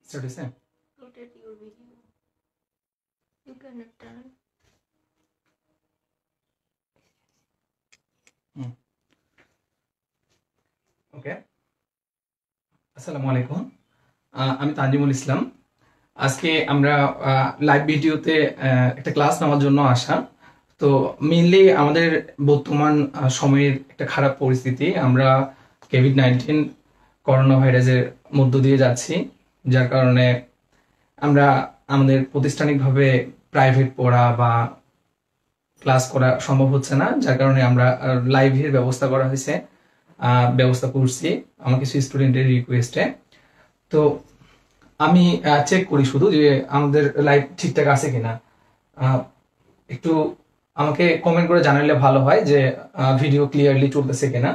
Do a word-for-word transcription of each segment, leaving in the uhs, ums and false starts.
Start is same. Rotate your video. You cannot turn. Hmm. Okay. আসসালামু আলাইকুম, আমি তানজিমুল ইসলাম। আজকে আমরা লাইভ ভিডিওতে একটা ক্লাস নেওয়ার জন্য আসা। তো মেইনলি আমাদের বর্তমান সময়ের একটা খারাপ পরিস্থিতি, আমরা কোভিড নাইন্টিন করোনা ভাইরাসের মধ্য দিয়ে যাচ্ছি, যার কারণে আমরা আমাদের প্রতিষ্ঠানিকভাবে প্রাইভেট পড়া বা ক্লাস করা সম্ভব হচ্ছে না, যার কারণে আমরা লাইভের ব্যবস্থা করা হয়েছে, ব্যবস্থা করছি আমার কিছু স্টুডেন্টের রিকোয়েস্টে। তো আমি চেক করি শুধু যে আমাদের লাইভ ঠিকঠাক আছে কিনা, একটু আমাকে কমেন্ট করে জানালে ভালো হয় যে ভিডিও ক্লিয়ারলি চলতেছে কিনা।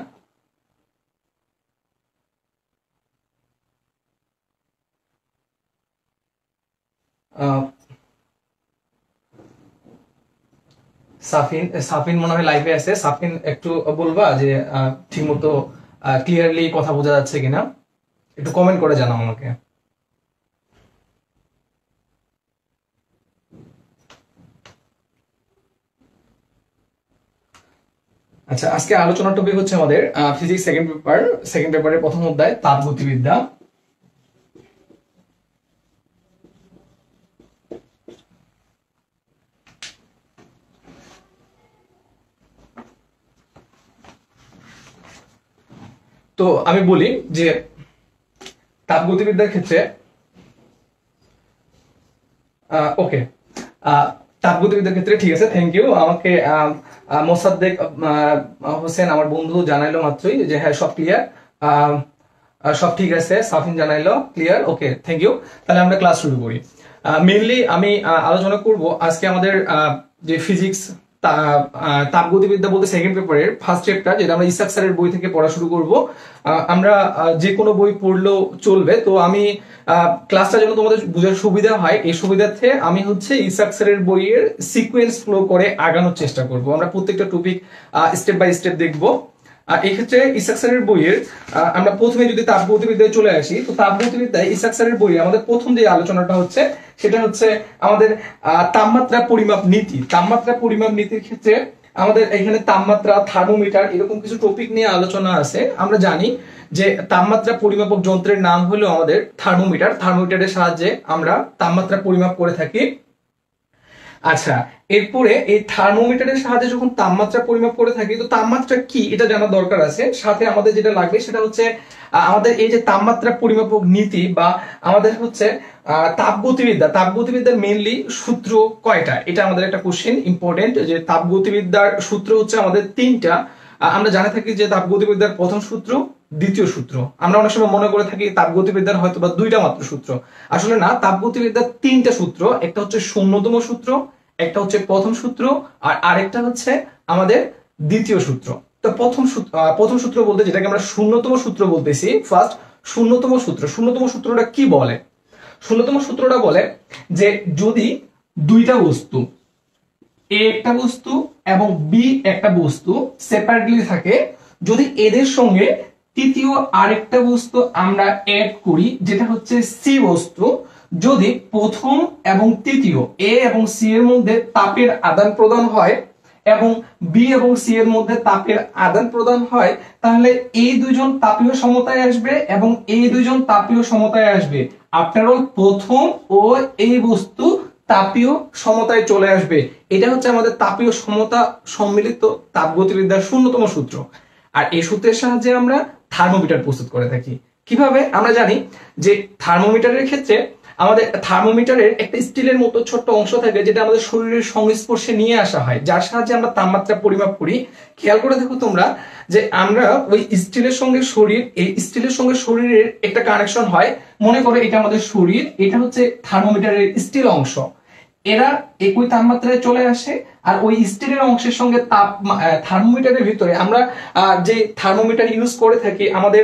সাফিন সাফিন মনে হয় লাইভে আছে। সাফিন একটু বলবা যে ঠিকমতো ক্লিয়ারলি কথা বোঝা যাচ্ছে কিনা, একটু কমেন্ট করে জানাও আমাকে। আচ্ছা, আজকে আলোচনার টপিক হচ্ছে আমাদের ফিজিক্স সেকেন্ড পেপার সেকেন্ড পেপারের প্রথম অধ্যায় তাপগতিবিদ্যা। তো আমি বলি যে তাপগতিবিদ্যার ক্ষেত্রে ওকে তাপগতিবিদ্যার ক্ষেত্রে ঠিক আছে, থ্যাংক ইউ। আমাকে মোসাদ্দেক হোসেন আমার বন্ধু জানাইলো মাত্রই যে হ্যাঁ সব ক্লিয়ার, সব ঠিক আছে। সাফিন জানাইলো ক্লিয়ার, ওকে থ্যাংক ইউ। তাহলে আমরা ক্লাস শুরু করি। মেইনলি আমি আলোচনা করব আজকে আমাদের যে ফিজিক্স তাপগতিবিদ্যা বলতে সেকেন্ড পেপারের ফার্স্ট চ্যাপ্টার, যেটা আমরা ইসাক স্যারের বই থেকে পড়া শুরু করব। আমরা যে কোনো বই পড়লেও চলবে, তো আমি ক্লাসটা যেন তোমাদের বোঝার সুবিধা হয় এই সুবিধার্থে আমি হচ্ছে ইসাক স্যারের বইয়ের সিকোয়েন্স ফ্লো করে আগানোর চেষ্টা করব। আমরা প্রত্যেকটা টপিক স্টেপ বাই স্টেপ দেখবো। এই ক্ষেত্রে ইসাক স্যারের বইয়ের আমরা প্রথমে যদি তাপগতিবিদ্যায় চলে আসি, তো তাপগতিবিদ্যায় ইসাক স্যারের বইয়ে আমাদের প্রথম যে আলোচনাটা হচ্ছে সেটা হচ্ছে আমাদের তাপমাত্রা পরিমাপ নীতি। তাপমাত্রা পরিমাপ নীতির ক্ষেত্রে আমাদের এখানে তাপমাত্রা, থার্মোমিটার এরকম কিছু টপিক নিয়ে আলোচনা আছে। আমরা জানি যে তাপমাত্রা পরিমাপক যন্ত্রের নাম হলো আমাদের থার্মোমিটার। থার্মোমিটারের সাহায্যে আমরা তাপমাত্রা পরিমাপ করে থাকি। আচ্ছা, এরপরে এই থার্মোমিটারের সাহায্যে যখন তাপমাত্রা পরিমাপ করে থাকি, তো তাপমাত্রা কি এটা জানা দরকার আছে। সাথে আমাদের যেটা লাগবে সেটা হচ্ছে আমাদের এই যে তাপমাত্রা পরিমাপক নীতি বা আমাদের হচ্ছে তাপগতিবিদ্যা। তাপগতিবিদ্যার মেইনলি সূত্র কয়টা, এটা আমাদের একটা কোশ্চেন ইম্পর্টেন্ট। যে তাপগতিবিদ্যার সূত্র হচ্ছে আমাদের তিনটা। আমরা জানে থাকি যে তাপগতিবিদ্যার প্রথম সূত্র, দ্বিতীয় সূত্র। আমরা অনেক সময় মনে করে থাকি তাপগতিবিদ্যার হয়তো বা দুইটা মাত্র সূত্র, আসলে না, তাপগতিবিদ্যার তিনটা সূত্র। একটা হচ্ছে শূন্যতম সূত্র, একটা হচ্ছে প্রথম সূত্র, আর আরেকটা হচ্ছে আমাদের দ্বিতীয় সূত্র। তো প্রথম সূত্র প্রথম সূত্র বলতে যেটাকে আমরা শূন্যতম সূত্র বলতেছি, ফার্স্ট শূন্যতম সূত্র। শূন্যতম সূত্রটা কি বলে? শূন্যতম সূত্রটা বলে যে যদি দুইটা বস্তু, এ একটা বস্তু এবং বি একটা বস্তু সেপারেটলি থাকে, যদি এদের সঙ্গে তৃতীয় আরেকটা বস্তু আমরা অ্যাড করি যেটা হচ্ছে সি বস্তু, যদি প্রথম এবং তৃতীয় এ এবং সি এর মধ্যে তাপের আদান প্রদান হয় এবং বি এবং সি এর মধ্যে তাপের আদান প্রদান হয়, তাহলে এই দুইজন তাপীয় সমতায় আসবে এবং এই দুইজন তাপীয় সমতায় আসবে। আফটার অল প্রথম ও এই বস্তু তাপীয় সমতায় চলে আসবে। এটা হচ্ছে আমাদের তাপীয় সমতা সম্মিলিত তাপগতিবিদ্যার শূন্যতম সূত্র। আর এই সূত্রের সাহায্যে আমরা থার্মোমিটার প্রস্তুত করে থাকি। কিভাবে? আমরা জানি যে থার্মোমিটারের ক্ষেত্রে আমাদের থার্মোমিটারের একটা স্টিলের মতো ছোট্ট অংশ থাকে যেটা আমাদের শরীরের সংস্পর্শে নিয়ে আসা হয়, যার সাহায্যে আমরা তাপমাত্রা পরিমাপ করি। খেয়াল করে দেখো তোমরা যে আমরা ওই স্টিলের সঙ্গে শরীর, এই স্টিলের সঙ্গে শরীরের একটা কানেকশন হয়। মনে করো এটা আমাদের শরীর, এটা হচ্ছে থার্মোমিটারের স্টিল অংশ। এরা একই তাপমাত্রায় চলে আসে, আর ওই স্টিলের অংশের সঙ্গে তাপ থার্মোমিটারের ভিতরে আমরা যে থার্মোমিটার ইউজ করে থাকি আমাদের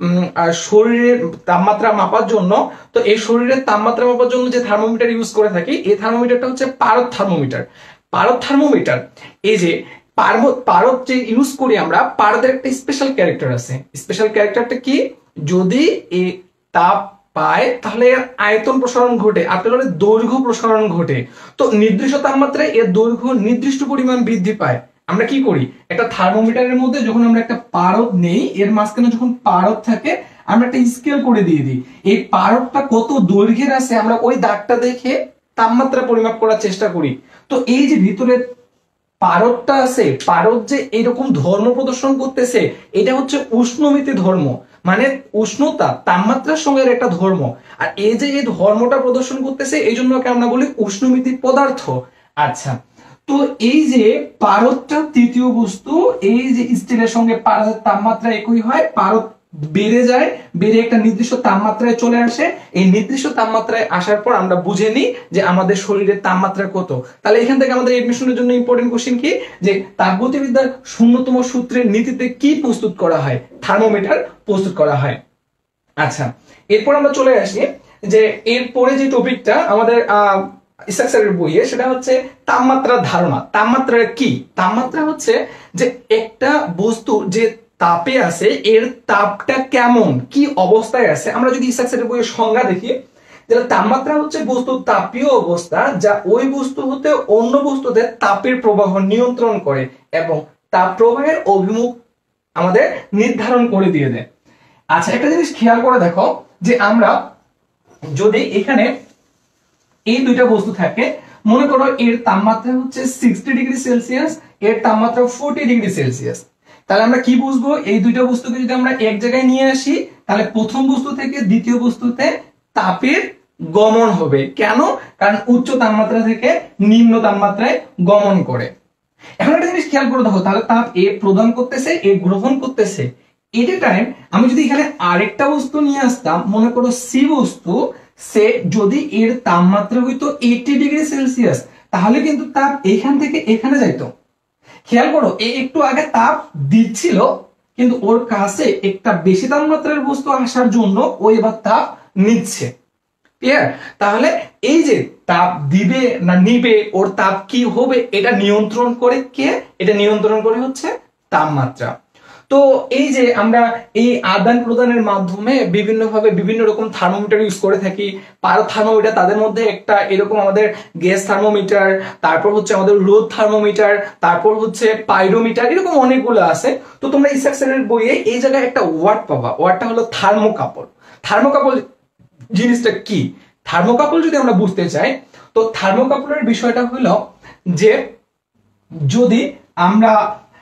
শরীরের তাপমাত্রা মাপার জন্য, তো এই শরীরের তাপমাত্রা মাপার জন্য যে থার্মোমিটার ইউজ করে থাকি এই থার্মোমিটারটা হচ্ছে পারদ থার্মোমিটার। পারদ থার্মোমিটার এই যে পারদ পারদ যে ইউজ করি আমরা, পারদের একটা স্পেশাল ক্যারেক্টার আছে। স্পেশাল ক্যারেক্টারটা কি? যদি এই তাপ পায় তাহলে এর আয়তন প্রসারণ ঘটে, আপনার হলে দৈর্ঘ্য প্রসারণ ঘটে। তো নির্দিষ্ট তাপমাত্রায় এর দৈর্ঘ্য নির্দিষ্ট পরিমাণ বৃদ্ধি পায়। আমরা কি করি, একটা থার্মোমিটারের মধ্যে যখন আমরা একটা পারদ নেই, এর মাঝখানে যখন পারদ থাকে আমরা একটা স্কেল করে দিয়ে দিই, এই পারদটা কত দৈর্ঘ্যের আছে আমরা ওই দাগটা দেখে তাপমাত্রা পরিমাপ করার চেষ্টা করি। তো এই যে ভিতরে পারদটা আছে, পারদ যে এরকম ধর্ম প্রদর্শন করতেছে, এটা হচ্ছে উষ্ণমিতি ধর্ম, মানে উষ্ণতা তাপমাত্রার সঙ্গে একটা ধর্ম। আর এই যে এই ধর্মটা প্রদর্শন করতেছে এই জন্য আমরা বলি উষ্ণমিতি পদার্থ। আচ্ছা, তো এই যে পারদটা তৃতীয় বস্তু, এই যে স্টিলের সঙ্গে পারদের তাপমাত্রা একই হয়, পারদ বেড়ে যায়, বেড়ে একটা নির্দিষ্ট তাপমাত্রায় চলে আসে, এই নির্দিষ্ট তাপমাত্রায় আসার পর আমরা বুঝে নিই যে আমাদের শরীরের তাপমাত্রা কত। তাহলে এখান থেকে আমাদের এডমিশনের জন্য ইম্পর্টেন্ট কোশ্চেন কি, যে তাপগতিবিদ্যার শূন্যতম সূত্রের নীতিতে কি প্রস্তুত করা হয়, থার্মোমিটার প্রস্তুত করা হয়। আচ্ছা, এরপর আমরা চলে আসি যে এরপরে যে টপিকটা আমাদের আহ স্ট্রাকচারের বইয়ে, সেটা হচ্ছে তাপমাত্রার ধারণা। তাপমাত্রা কি? তাপমাত্রা হচ্ছে যে একটা বস্তু যে তাপে আছে এর তাপটা কেমন, কি অবস্থায় আছে। আমরা যদি স্ট্রাকচারের বইয়ের সংজ্ঞা দেখি, যেটা তাপমাত্রা হচ্ছে বস্তুর তাপীয় অবস্থা যা ওই বস্তু হতে অন্য বস্তুতে তাপের প্রবাহ নিয়ন্ত্রণ করে এবং তাপ প্রবাহের অভিমুখ আমাদের নির্ধারণ করে দিয়ে দেয়। আচ্ছা, একটা জিনিস খেয়াল করে দেখো যে আমরা যদি এখানে এই দুইটা বস্তু থাকে, মনে করো এর তাপমাত্রা হচ্ছে সিক্সটি ডিগ্রি সেলসিয়াস, এর তাপমাত্রা ফোরটি ডিগ্রি সেলসিয়াস, তাহলে আমরা কি বুঝবো, এই দুইটা বস্তুকে যদি আমরা এক জায়গায় নিয়ে আসি তাহলে প্রথম বস্তু থেকে দ্বিতীয় বস্তুতে তাপের গমন হবে। কেন? কারণ উচ্চ তাপমাত্রা থেকে নিম্ন তাপমাত্রায় গমন করে। এখন একটা জিনিস খেয়াল করে দেখো, তাহলে তাপ এ প্রদান করতেছে, এ গ্রহণ করতেছে। এট এ টাইম আমি যদি এখানে আরেকটা বস্তু নিয়ে আসতাম, মনে করো সি বস্তু, সে যদি এর তাপমাত্রা হইতো এইটি ডিগ্রি সেলসিয়াস, তাহলে কিন্তু তাপ এখান থেকে এখানে যাইতো। খেয়াল করো, এ একটু আগে তাপ দিচ্ছিল, কিন্তু ওর কাছে একটা বেশি তাপমাত্রার বস্তু আসার জন্য ও এবার তাপ নিচ্ছে। ক্লিয়ার? তাহলে এই যে তাপ দিবে না নিবে, ওর তাপ কি হবে, এটা নিয়ন্ত্রণ করে কে? এটা নিয়ন্ত্রণ করে হচ্ছে তাপমাত্রা। তো এই যে আমরা এই আদান প্রদানের মাধ্যমে বিভিন্ন ভাবে বিভিন্ন রকম থার্মোমিটার ইউজ করে থাকি। পারদ থার্মোমিটার, তাদের মধ্যে একটা এরকম আমাদের গ্যাস থার্মোমিটার, তারপর হচ্ছে আমাদের রোদ থার্মোমিটার, তারপর হচ্ছে পাইরোমিটার, এরকম অনেকগুলো আছে। তো তোমরা স্ট্রাকচারের বইয়ে এই জায়গায় একটা ওয়ার্ড পাবা, ওয়ার্ডটা হলো থার্মোকাপল। থার্মোকাপল জিনিসটা কি? থার্মোকাপল যদি আমরা বুঝতে চাই, তো থার্মোকাপলের বিষয়টা হলো যে যদি আমরা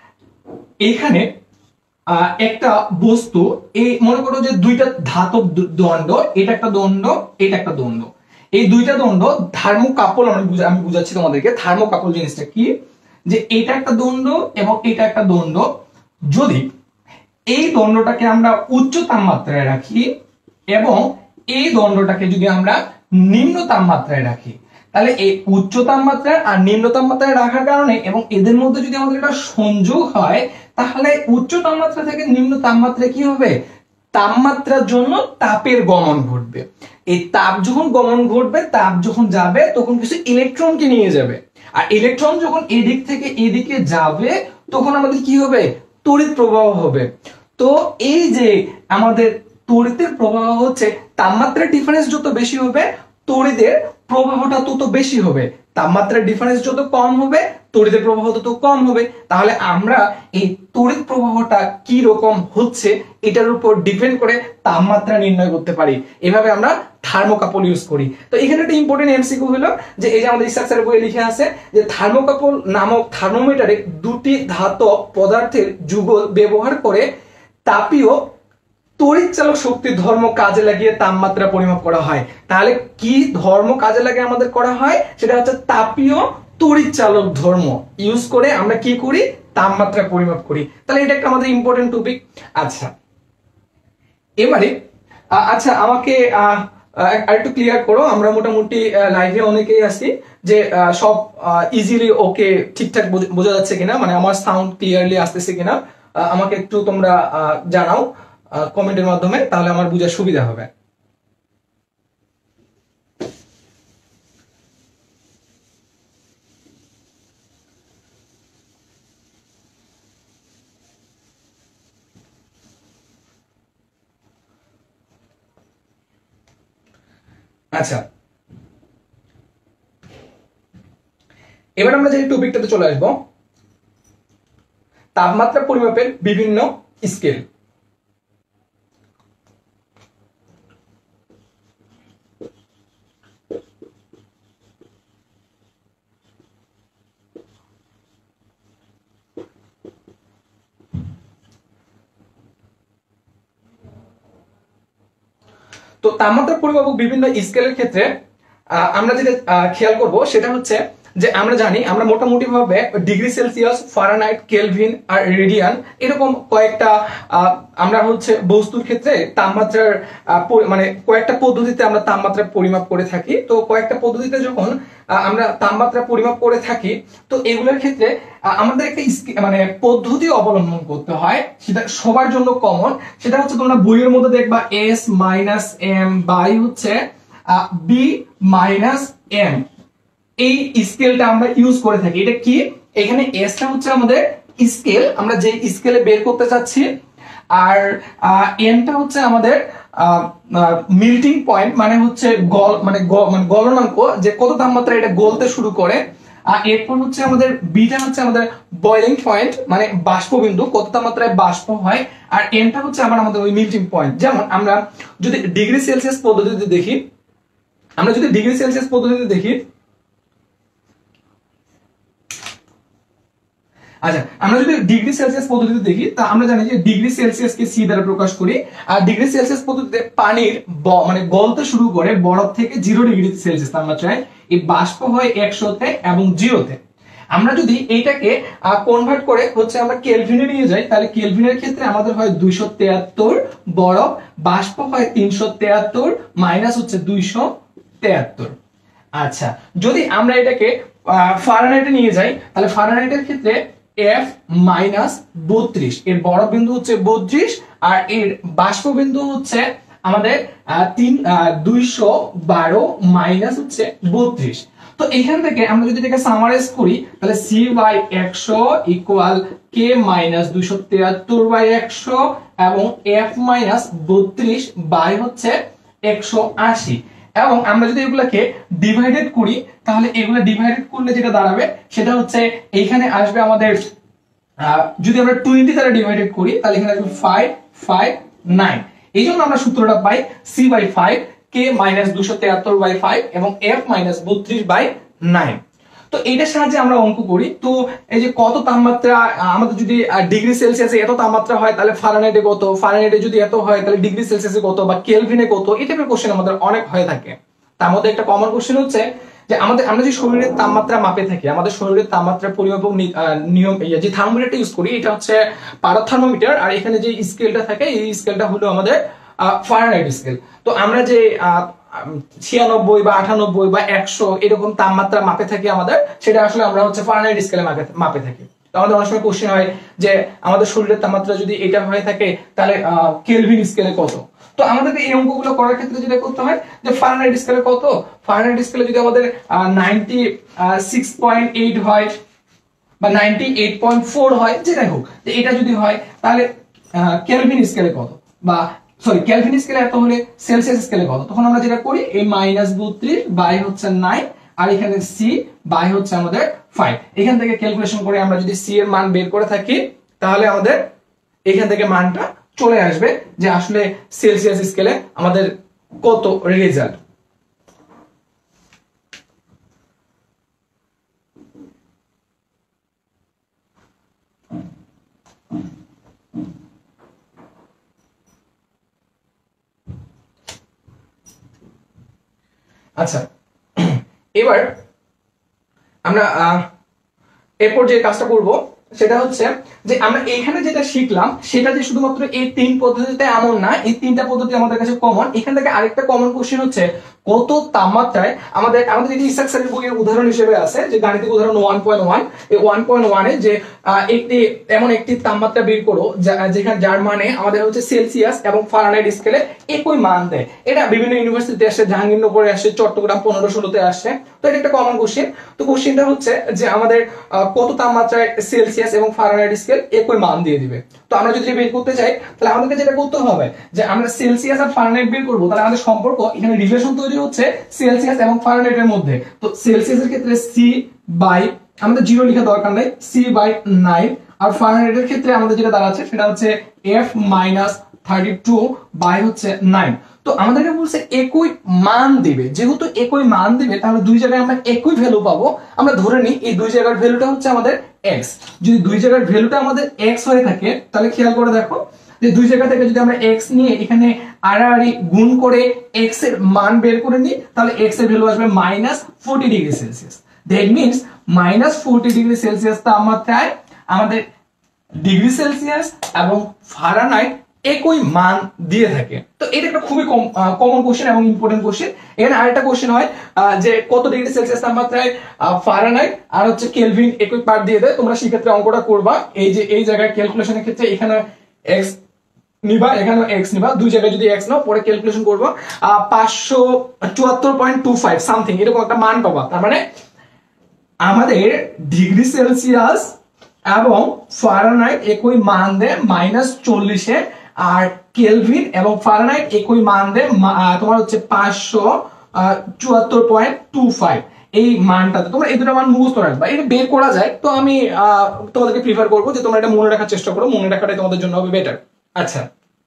এখানে একটা বস্তু, এই মনে করো যে দুইটা ধাতব দণ্ড, এটা একটা দণ্ড, এটা একটা দণ্ড, এই দুইটা দণ্ড থার্মোকাপল, আমি আমি বুঝাচ্ছি তোমাদেরকে থার্মোকাপল জিনিসটা কি। যে এটা একটা দণ্ড এবং এটা একটা দণ্ড, যদি এই দণ্ডটাকে আমরা উচ্চ তাপমাত্রায় রাখি এবং এই দণ্ডটাকে যদি আমরা নিম্ন তাপমাত্রায় রাখি, তাহলে এই উচ্চ তাপমাত্রায় আর নিম্ন তাপমাত্রায় রাখার কারণে এবং এদের মধ্যে যদি আমাদের একটা সংযোগ হয়, তাহলে উচ্চ তাপমাত্রা থেকে নিম্ন তাপমাত্রায় কি হবে, তাপমাত্রার জন্য তাপের গমন ঘটবে। এই তাপ যখন গমন ঘটবে, তাপ যখন যাবে তখন কিছু ইলেকট্রনকে নিয়ে যাবে, আর ইলেকট্রন যখন এদিক থেকে এদিকে যাবে তখন আমাদের কি হবে, তড়িৎ প্রবাহ হবে। তো এই যে আমাদের তড়িতের প্রবাহ হচ্ছে, তাপমাত্রার ডিফারেন্স যত বেশি হবে তড়িতের প্রবাহটা তত বেশি হবে, তাপমাত্রার ডিফারেন্স যত কম হবে তড়িতের প্রবাহ তত কম হবে। তাহলে আমরা এই তড়িৎ প্রবাহটা কি রকম হচ্ছে এটার উপর ডিপেন্ড করে তাপমাত্রা নির্ণয় করতে পারি। এভাবে আমরা থার্মোকাপল ইউজ করি। তো এখানে একটা ইম্পর্টেন্ট এমসিকিউ হলো যে এই যে আমাদের স্ট্রাকচারের বইয়ে লিখে আছে যে থার্মোকাপল নামক থার্মোমিটারে দুটি ধাতব পদার্থের যুগল ব্যবহার করে তাপীয় তড়িৎচালক শক্তির ধর্ম কাজে লাগিয়ে তাপমাত্রা পরিমাপ করা হয়। তাহলে কি ধর্ম কাজে লাগিয়ে আমাদের করা হয়, সেটা হচ্ছে তাপীয় তড়িৎচালক ধর্ম ইউজ করে আমরা কি করি, তাপমাত্রা পরিমাপ করি। তাহলে এটা একটা আমাদের ইম্পর্টেন্ট টপিক। আচ্ছা, এবারে আচ্ছা আমাকে আরেকটু ক্লিয়ার করো, আমরা মোটামুটি লাইভে অনেকেই আছি, যে সব ইজিলি ওকে ঠিকঠাক বোঝা যাচ্ছে কিনা, মানে আমার সাউন্ড ক্লিয়ারলি আসতেছে কিনা, আমাকে একটু তোমরা জানাও কমেন্টের মাধ্যমে, তাহলে আমার বোঝার সুবিধা হবে। আচ্ছা, এবার আমরা যে টপিকটাতে চলে আসবো, তাপমাত্রা পরিমাপের বিভিন্ন স্কেল। তো তাপমাত্রা পরিমাপক বিভিন্ন স্কেলের ক্ষেত্রে আমরা যেটা খেয়াল করব সেটা হচ্ছে যে আমরা জানি আমরা মোটামুটি ভাবে ডিগ্রি সেলসিয়াস, ফারেনহাইট, কেলভিন আর রেডিয়ান এরকম কয়েকটা আমরা হচ্ছে বস্তুর ক্ষেত্রে তাপমাত্রার মানে কয়েকটা পদ্ধতিতে আমরা তাপমাত্রা পরিমাপ করে থাকি। তো কয়েকটা পদ্ধতিতে যখন আমরা তাপমাত্রা পরিমাপ করে থাকি তো এগুলোর ক্ষেত্রে আমাদের একটা মানে পদ্ধতি অবলম্বন করতে হয়, সেটা সবার জন্য কমন। সেটা হচ্ছে তোমরা বইয়ের মধ্যে দেখবা এস মাইনাস এম বাই হচ্ছে বি মাইনাস এম, এই স্কেলটা আমরা ইউজ করে থাকি। এটা কি, এখানে এসটা হচ্ছে আমাদের স্কেল, আমরা যে স্কেলে বের করতে চাচ্ছি, আর এনটা হচ্ছে আমাদের মেল্টিং পয়েন্ট, মানে হচ্ছে গল মানে মানে গলনাঙ্ক, যে কত তাপমাত্রা এটা গলতে শুরু করে। আর এরপর হচ্ছে আমাদের বিটা হচ্ছে আমাদের বয়লিং পয়েন্ট, মানে বাষ্পবিন্দু, কত তাপমাত্রায় বাষ্প হয়। আর এনটা হচ্ছে আমার আমাদের ওই মেল্টিং পয়েন্ট। যেমন আমরা যদি ডিগ্রি সেলসিয়াস পদ্ধতিতে দেখি, আমরা যদি ডিগ্রি সেলসিয়াস পদ্ধতিতে দেখি আচ্ছা আমরা যদি ডিগ্রি সেলসিয়াস পদ্ধতিতে দেখি তা আমরা জানি যে ডিগ্রি সেলসিয়াসকে সি দ্বারা প্রকাশ করি। আর ডিগ্রি সেলসিয়াস পদ্ধতিতে পানির মানে গলতে শুরু করে বরফ থেকে জিরো ডিগ্রি সেলসিয়াস তাপমাত্রায় এই বাষ্প হয় একশোতে এবং জিরোতে। আমরা যদি এইটাকে কনভার্ট করে হচ্ছে আমরা কেলভিনে নিয়ে যাই, তাহলে কেলভিনের ক্ষেত্রে আমাদের হয় দুইশো তেয়াত্তর, বরফ বাষ্প হয় তিনশো তেয়াত্তর, মাইনাস হচ্ছে দুইশো তেয়াত্তর। আচ্ছা, যদি আমরা এটাকে ফারেনহাইটে নিয়ে যাই তাহলে ফারেনহাইটের ক্ষেত্রে এফ মাইনাস বত্রিশ, এর বরফ বিন্দু হচ্ছে বত্রিশ আর এর বাষ্প বিন্দু হচ্ছে আমাদের তিন দুইশো বারো মাইনাস হচ্ছে বত্রিশ। তো এখান থেকে আমরা যদি এটাকে সামারাইজ করি তাহলে সি বাই একশো ইকুয়াল কে মাইনাস দুইশো তেয়াত্তর বাই একশো এবং এফ মাইনাস বত্রিশ বাই হচ্ছে একশো আশি। এবং আমরা যদি এগুলাকে ডিভাইডেড করি তাহলে এগুলো ডিভাইডেড করলে যেটা দাঁড়াবে সেটা হচ্ছে এইখানে আসবে আমাদের যদি আমরা টোয়েন্টি দ্বারা ডিভাইডেড করি তাহলে এখানে আসবে ফাইভ ফাইভ নাইন। এই জন্য আমরা সূত্রটা পাই C by five, K minus দুশো তেয়াত্তর বাই ফাইভ এবং এফ মাইনাস বত্রিশ বাই নাইন। তো এইটার সাহায্যে আমরা অঙ্ক করি। তো এই যে কত তাপমাত্রা আমাদের যদি ডিগ্রি সেলসিয়াসে এত তাপমাত্রা হয় তাহলে ফারেনহাইটে কত, ফারেনহাইটে যদি এত হয় তাহলে ডিগ্রি সেলসিয়াসে কত বা কেলভিনে কত, এই টাইপের কোশ্চেন আমাদের অনেক হয়ে থাকে। তার মধ্যে একটা কমন কোশ্চেন হচ্ছে যে আমাদের আমরা যে শরীরের তাপমাত্রা মাপে থাকি, আমাদের শরীরের তাপমাত্রা পরিমাপক নিয়ম যে থার্মোমিটারটা ইউজ করি এটা হচ্ছে পারদ থার্মোমিটার, আর এখানে যে স্কেলটা থাকে এই স্কেলটা হলো আমাদের ফারেনহাইট স্কেল। তো আমরা যে ছিয়ানব্বই বা আটানব্বই বা একশো এরকম তাপমাত্রা মাপে থাকি আমাদের, সেটা আসলে আমরা হচ্ছে ফারেনহাইট স্কেলে মাপে থাকি। তো আমাদের অনেক সময় কোশ্চেন হয় যে আমাদের শরীরের তাপমাত্রা যদি এটা হয়ে থাকে তাহলে কেলভিন স্কেলে কত। তো আমাদেরকে এই অঙ্কগুলো করার ক্ষেত্রে যেটা করতে হয় যে ফারেনহাইট স্কেলে কত, ফারেনহাইট স্কেলে যদি আমাদের নাইনটি সিক্স পয়েন্ট এইট হয় বা নাইনটি এইট পয়েন্ট ফোর হয়, যেটাই হোক, যে এটা যদি হয় তাহলে কেলভিন স্কেলে কত, বা সরি কেলভিন স্কেলে এত হলে সেলসিয়াস স্কেলে কত। তখন আমরা যেটা করি এই মাইনাস বত্রিশ বাই হচ্ছে নাইন আর এখানে সি বাই হচ্ছে আমাদের ফাইভ, এখান থেকে ক্যালকুলেশন করে আমরা যদি সি এর মান বের করে থাকি তাহলে আমাদের এখান থেকে মানটা চলে আসবে যে আসলে সেলসিয়াস স্কেলে আমাদের কত রেজাল্ট। আচ্ছা, এবার আমরা এরপর যে কাজটা করব সেটা হচ্ছে যে আমরা এখানে যেটা শিখলাম সেটা যে শুধুমাত্র এই তিন পদ্ধতিতে এমন না, এই তিনটা পদ্ধতি আমাদের কাছে কমন। এখান থেকে আরেকটা কমন কোশ্চেন হচ্ছে কত তাপমাত্রায় আমাদের আমাদের এই ইসাক স্যারের বইয়ের উদাহরণ হিসেবে আছে যে গাণিতিক উদাহরণ ওয়ান পয়েন্ট ওয়ান, এই ওয়ান পয়েন্ট ওয়ান এ যে একটি এমন একটি তাপমাত্রা বের করো যেখানে যার মানে আমাদের হচ্ছে সেলসিয়াস এবং ফারেনহাইট স্কেলে একই মান দেয়। এটা বিভিন্ন ইউনিভার্সিটিতে আসে, জাহাঙ্গীরনগরে আসে, চট্টগ্রাম পনেরো ষোলোতে আসে। তো এটা একটা কমন কোশ্চেন। তো কোশ্চেনটা হচ্ছে যে আমাদের কত তাপমাত্রায় সেলসিয়াস এবং ফারেনহাইট স্কেল একই মান দিয়ে দিবে। তো আমরা যদি বের করতে চাই তাহলে আমাদেরকে যেটা করতে হবে যে আমরা সেলসিয়াস আর ফারেনহাইট বের করবো, তাহলে আমাদের সম্পর্ক এখানে রিলেশন তৈরি তৈরি হচ্ছে সেলসিয়াস এবং ফারেনহাইটের মধ্যে। তো সেলসিয়াসের ক্ষেত্রে সি বাই, আমাদের জিরো লেখা দরকার নাই, সি বাই নাইন। আর ফারেনহাইটের ক্ষেত্রে আমাদের যেটা দাঁড়াচ্ছে সেটা হচ্ছে F minus thirty two by হচ্ছে নাইন। তো আমাদেরকে বলছে একই মান দিবে, যেহেতু একই মান দিবে তাহলে দুই জায়গায় আমরা একই ভ্যালু পাবো। আমরা ধরে নিই এই দুই জায়গার ভ্যালুটা হচ্ছে আমাদের এক্স। যদি দুই জায়গার ভ্যালুটা আমাদের এক্স হয়ে থাকে তাহলে খেয়াল করে দেখো যে দুই জায়গা থেকে যদি আমরা এক্স নিয়ে এখানে আড়াআড়ি গুণ করে এক্স এর মান বের করে নিই তাহলে এক্স এর ভ্যালু আসবে minus forty degree Celsius. That means minus forty degree Celsius তাপমাত্রায় আমাদের ডিগ্রি সেলসিয়াস এবং ফারেনহাইট একই মান দিয়ে থাকে। তো এটা একটা খুবই কমন কোশ্চেন এবং ইম্পর্টেন্ট কোশ্চেন। এখানে আরেকটা কোশ্চেন হয় যে কত ডিগ্রি সেলসিয়াস তাপমাত্রায় ফারেনহাইট আর হচ্ছে কেলভিন একই পার্ট দিয়ে দেয়। তোমরা সেক্ষেত্রে অঙ্কটা করবা, এই যে এই জায়গায় ক্যালকুলেশনের ক্ষেত্রে এখানে এক্স নিবা, এখানে এক্স নিবা, দুই জায়গায় যদি এক্স নাও পরে ক্যালকুলেশন করবো পাঁচশো চুয়াত্তর পয়েন্ট টু ফাইভ সামথিং এরকম একটা মান পাবা। তার মানে আমাদের ডিগ্রি সেলসিয়াস এবং ফারেনহাইট একই মান দেয় মাইনাস চল্লিশে, আর কেলভিন এবং ফারেনহাইট একই মান দেয় তোমার হচ্ছে পাঁচশো চুয়াত্তর পয়েন্ট টু ফাইভ। এই মানটাতে তোমরা এই দুটো মান মুখস্থ রাখবা, এটা বের করা যায়। তো আমি তোমাদেরকে প্রিফার করবো যে তোমরা এটা মনে রাখার চেষ্টা করো, মনে রাখাটাই তোমাদের জন্য হবে বেটার। আচ্ছা,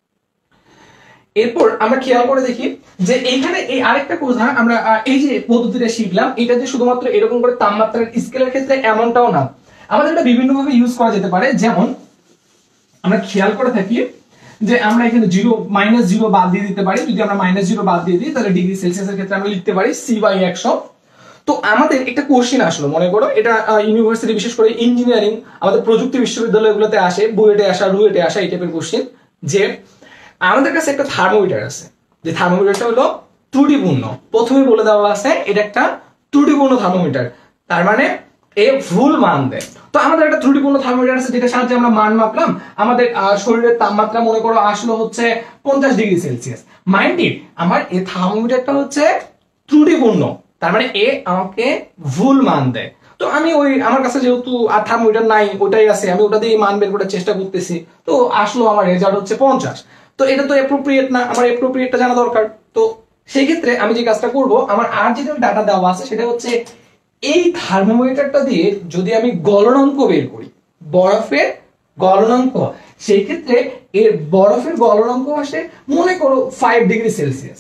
এরপর আমরা খেয়াল করে দেখি যে এইখানে এই আরেকটা কথা, আমরা এই যে পদ্ধতিটা শিখলাম এটা যে শুধুমাত্র এরকম করে তাপমাত্রার স্কেলের ক্ষেত্রে এমনটাও না, আমাদের এটা বিভিন্ন ভাবে ইউজ করা যেতে পারে। যেমন আমরা খেয়াল করে থাকি যে আমরা এখানে জিরো মাইনাস জিরো বাদ দিয়ে দিতে পারি। যদি আমরা মাইনাস জিরো বাদ দিয়ে দিই তাহলে ডিগ্রি সেলসিয়াসের ক্ষেত্রে আমরা লিখতে পারি সি বাই একশো। তো আমাদের একটা কোশ্চেন আসলো, মনে করো এটা ইউনিভার্সিটি বিশেষ করে ইঞ্জিনিয়ারিং আমাদের প্রযুক্তি বিশ্ববিদ্যালয়গুলোতে আসে, বুয়েটে আসা রুয়েটে আসা এই টাইপের কোশ্চেন, যে আমাদের কাছে একটা থার্মোমিটার আছে, যে থার্মোমিটারটা হলো ত্রুটিপূর্ণ। প্রথমে বলে দেওয়া আছে এটা একটা ত্রুটিপূর্ণ থার্মোমিটার, তার মানে এ ভুল মান দেয়। তো আমাদের একটা ত্রুটিপূর্ণ থার্মোমিটার আছে যেটা সাহায্যে আমরা মান মাপলাম। আমাদের শরীরের তাপমাত্রা মনে করো আসলো হচ্ছে পঞ্চাশ ডিগ্রি সেলসিয়াস। মাইন্ড ইট, আমার এই থার্মোমিটারটা হচ্ছে ত্রুটিপূর্ণ, তার মানে এ আমাকে ভুল মান দেয়। তো আমি ওই আমার কাছে যেহেতু আর থার্মোমিটার নাই, ওটাই আছে, আমি ওটা দিয়ে মান বের করার চেষ্টা করতেছি। তো আসলো আমার রেজাল্ট হচ্ছে পঞ্চাশ। তো এটা তো অ্যাপ্রোপ্রিয়েট না, আমার অ্যাপ্রোপ্রিয়েটটা জানা দরকার। তো সেই ক্ষেত্রে আমি যে কাজটা করব, আমার আর যেটা ডাটা দেওয়া আছে সেটা হচ্ছে এই থার্মোমিটারটা দিয়ে যদি আমি গলনাঙ্ক বের করি, বরফের গলনাঙ্ক, সেই ক্ষেত্রে এর বরফের গলনাঙ্ক আসে মনে করো ফাইভ ডিগ্রি সেলসিয়াস।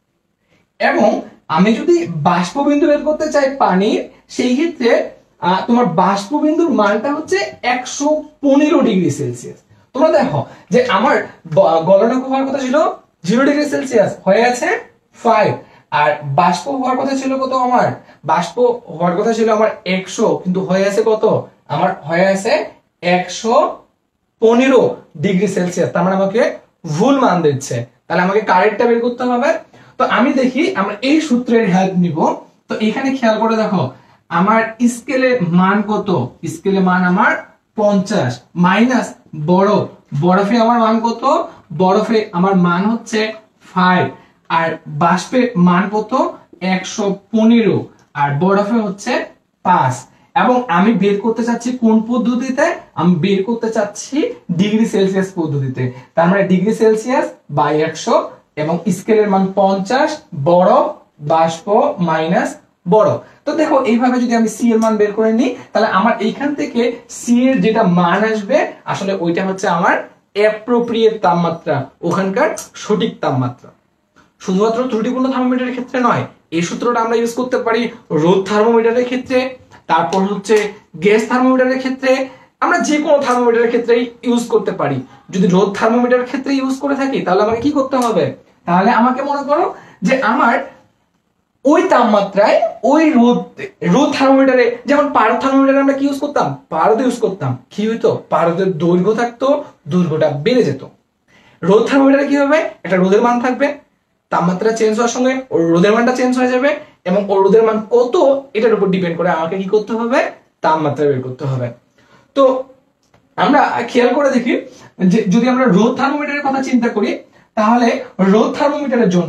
এবং আমি যদি বাষ্পবিন্দু বের করতে চাই পানির, সেই ক্ষেত্রে তোমার বাষ্পবিন্দুর মানটা হচ্ছে একশো পনেরো ডিগ্রি সেলসিয়াস। তোমরা দেখো যে আমার গলনাঙ্ক হওয়ার কথা ছিল জিরো ডিগ্রি সেলসিয়াস, হয়ে আছে ফাইভ। আর বাষ্প হওয়ার কথা ছিল কত, আমার বাষ্প হওয়ার কথা ছিল আমার একশো, কিন্তু হয়ে আছে কত, আমার হয়ে আছে একশো পনেরো ডিগ্রি সেলসিয়াস। তার মানে আমাকে ভুল মান দিচ্ছে, তাহলে আমাকে কারেক্টটা বের করতে হবে। তো আমি দেখি আমরা এই সূত্রের হেল্প নিব। তো এখানে খেয়াল করে দেখো আমার স্কেলে মান কত, স্কেলে মান আমার পঞ্চাশ, মাইনাস বরফ, বরফে আমার মান কত, বরফে আমার মান হচ্ছে ফাইভ, আর বাষ্পে মান কত একশো পনেরো, আর বরফে হচ্ছে পাঁচ। এবং আমি বের করতে চাচ্ছি কোন পদ্ধতিতে, আমি বের করতে চাচ্ছি ডিগ্রি সেলসিয়াস পদ্ধতিতে। তার মানে ডিগ্রি সেলসিয়াস বাই একশো এবং স্কেলের মান পঞ্চাশ, বরফ বাষ্প মাইনাস বরফ। তো দেখো এইভাবে যদি আমি সি এর মান বের করে নিই তাহলে আমার এইখান থেকে সি এর যেটা মান আসবে আসলে ওইটা হচ্ছে আমার অ্যাপ্রোপ্রিয়েট তাপমাত্রা, ওখানকার সঠিক তাপমাত্রা। শুধুমাত্র ত্রুটিপূর্ণ থার্মোমিটারের ক্ষেত্রে নয়, এই সূত্রটা আমরা ইউজ করতে পারি রোদ থার্মোমিটারের ক্ষেত্রে, তারপর হচ্ছে গ্যাস থার্মোমিটারের ক্ষেত্রে, আমরা যে কোনো থার্মোমিটারের ক্ষেত্রেই ইউজ করতে পারি। যদি রোদ থার্মোমিটারের ক্ষেত্রে ইউজ করে থাকি তাহলে আমাকে কি করতে হবে, তাহলে আমাকে মনে করো যে আমার ওই তাপমাত্রায় ওই রোদ রোদ থার্মোমিটারে, যেমন পারদ থার্মোমিটারে আমরা কি ইউজ করতাম, পারদ ইউজ করতাম, কি হইতো পারদের দৈর্ঘ্য থাকতো, দৈর্ঘ্যটা বেড়ে যেত। রোদ থার্মোমিটারে কি হবে, একটা রোদের মান থাকবে, তাপমাত্রা চেঞ্জ হওয়ার সঙ্গে ওর রোদের মানটা চেঞ্জ হয়ে যাবে, এবং ওর রোদের মান কত এটার উপর ডিপেন্ড করে আমাকে কি করতে হবে, তাপমাত্রা বের করতে হবে। তো আমরা খেয়াল করে দেখি যে যদি আমরা রোদ থার্মোমিটারের কথা চিন্তা করি তাহলে রোদ থার্মোমিটারের জন্য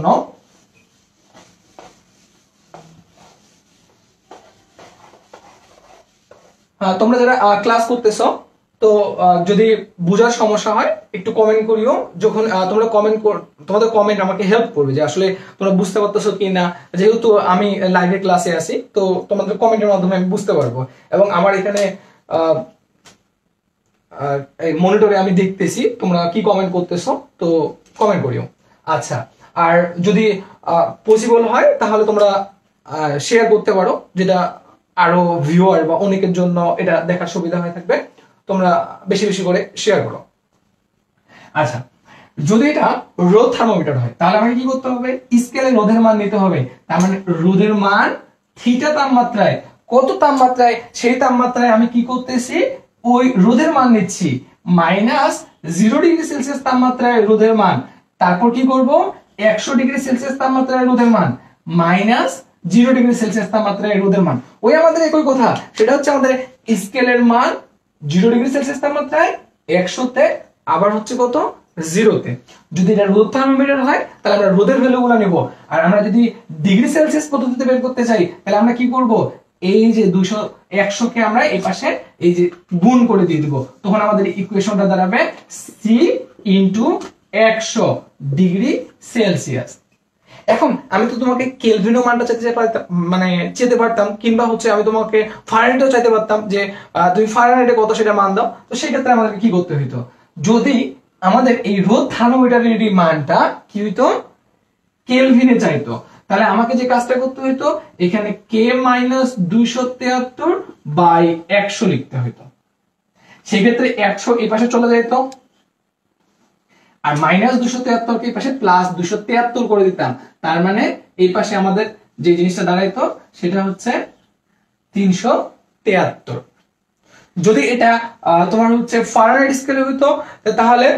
তোমরা যারা ক্লাস করতেছো তো যদি বোঝার সমস্যা হয় একটু কমেন্ট করিও, যখন তোমরা কমেন্ট তোমাদের কমেন্ট আমাকে হেল্প করবে যে আসলে তোমরা বুঝতে পারতেছো কি না, যেহেতু আমি লাইভে ক্লাসে আছি তো তোমাদের কমেন্টের মাধ্যমে আমি বুঝতে পারবো, এবং আমার এখানে মনিটরে আমি দেখতেছি তোমরা কি কমেন্ট করতেছো, তো কমেন্ট করিও। আচ্ছা, আর যদি পসিবল হয় তাহলে তোমরা শেয়ার করতে পারো, যেটা আরো ভিউয়ার বা অনেকের জন্য এটা দেখার সুবিধা হয়ে থাকবে, তোমরা বেশি বেশি করে শেয়ার করো। আচ্ছা, যদি এটা রোদ থার্মোমিটার হয় তাহলে আমাকে কি করতে হবে, স্কেলে রোদের মান নিতে হবে। তার মানে রোদের মান থিটা তাপমাত্রায়, কত তাপমাত্রায়, সেই তাপমাত্রায় আমি কি করতেছি, ওই রোদের মান নিচ্ছি মাইনাস জিরো ডিগ্রি সেলসিয়াস তাপমাত্রায় রোদের মান, তারপর কি করব একশো ডিগ্রি সেলসিয়াস তাপমাত্রায় রোদের মান মাইনাস জিরো ডিগ্রি সেলসিয়াস তাপমাত্রায় রোদের মান। ওই আমাদের একই কথা, সেটা হচ্ছে আমাদের স্কেলের মান জিরো ডিগ্রি সেলসিয়াস তাপমাত্রায়, একশোতে, আবার হচ্ছে কত জিরোতে। যদি এটা রোদ থার্মোমিটার হয় তাহলে আমরা রোদের ভ্যালুগুলো নেব, আর আমরা যদি ডিগ্রি সেলসিয়াস পদ্ধতিতে বের করতে চাই তাহলে আমরা কি করব, এই যে দুইশো একশো কে আমরা এই পাশে এই যে গুণ করে দিয়ে দিব, তখন আমাদের ইকুয়েশনটা দাঁড়াবে সি ইনটু একশো ডিগ্রি সেলসিয়াস। এখন আমি তো তোমাকে কেলভিনও মানটা চাইতে পারতাম, মানে চেতে পারতাম, কিংবা হচ্ছে আমি তোমাকে ফারেনহাইটও চাইতে পারতাম যে তুমি ফারেনহাইটে কত সেটা মান দাও। তো সেই ক্ষেত্রে আমাদেরকে কি করতে হইতো, যদি আমাদের এই রোদ থার্মোমিটারের মানটা কি হইতো, কেলভিনে চাইতো, তাহলে আমাকে যে কাজটা করতে হইতো, এখানে কে মাইনাস দুইশো তেয়াত্তর বাই একশো লিখতে হইতো। সেক্ষেত্রে একশো এই পাশে চলে যেত, আর মাইনাস দুশো তেয়াত্তর কে এই পাশে প্লাস দুশো তেয়াত্তর করে দিতাম, তার মানে এই পাশে আমাদের যে জিনিসটা দাঁড়াইতো সেটা হচ্ছে তিনশো তেয়াত্তর। যদি এটা তোমার হচ্ছে ফারেনহাইট স্কেলে হইতো তাহলে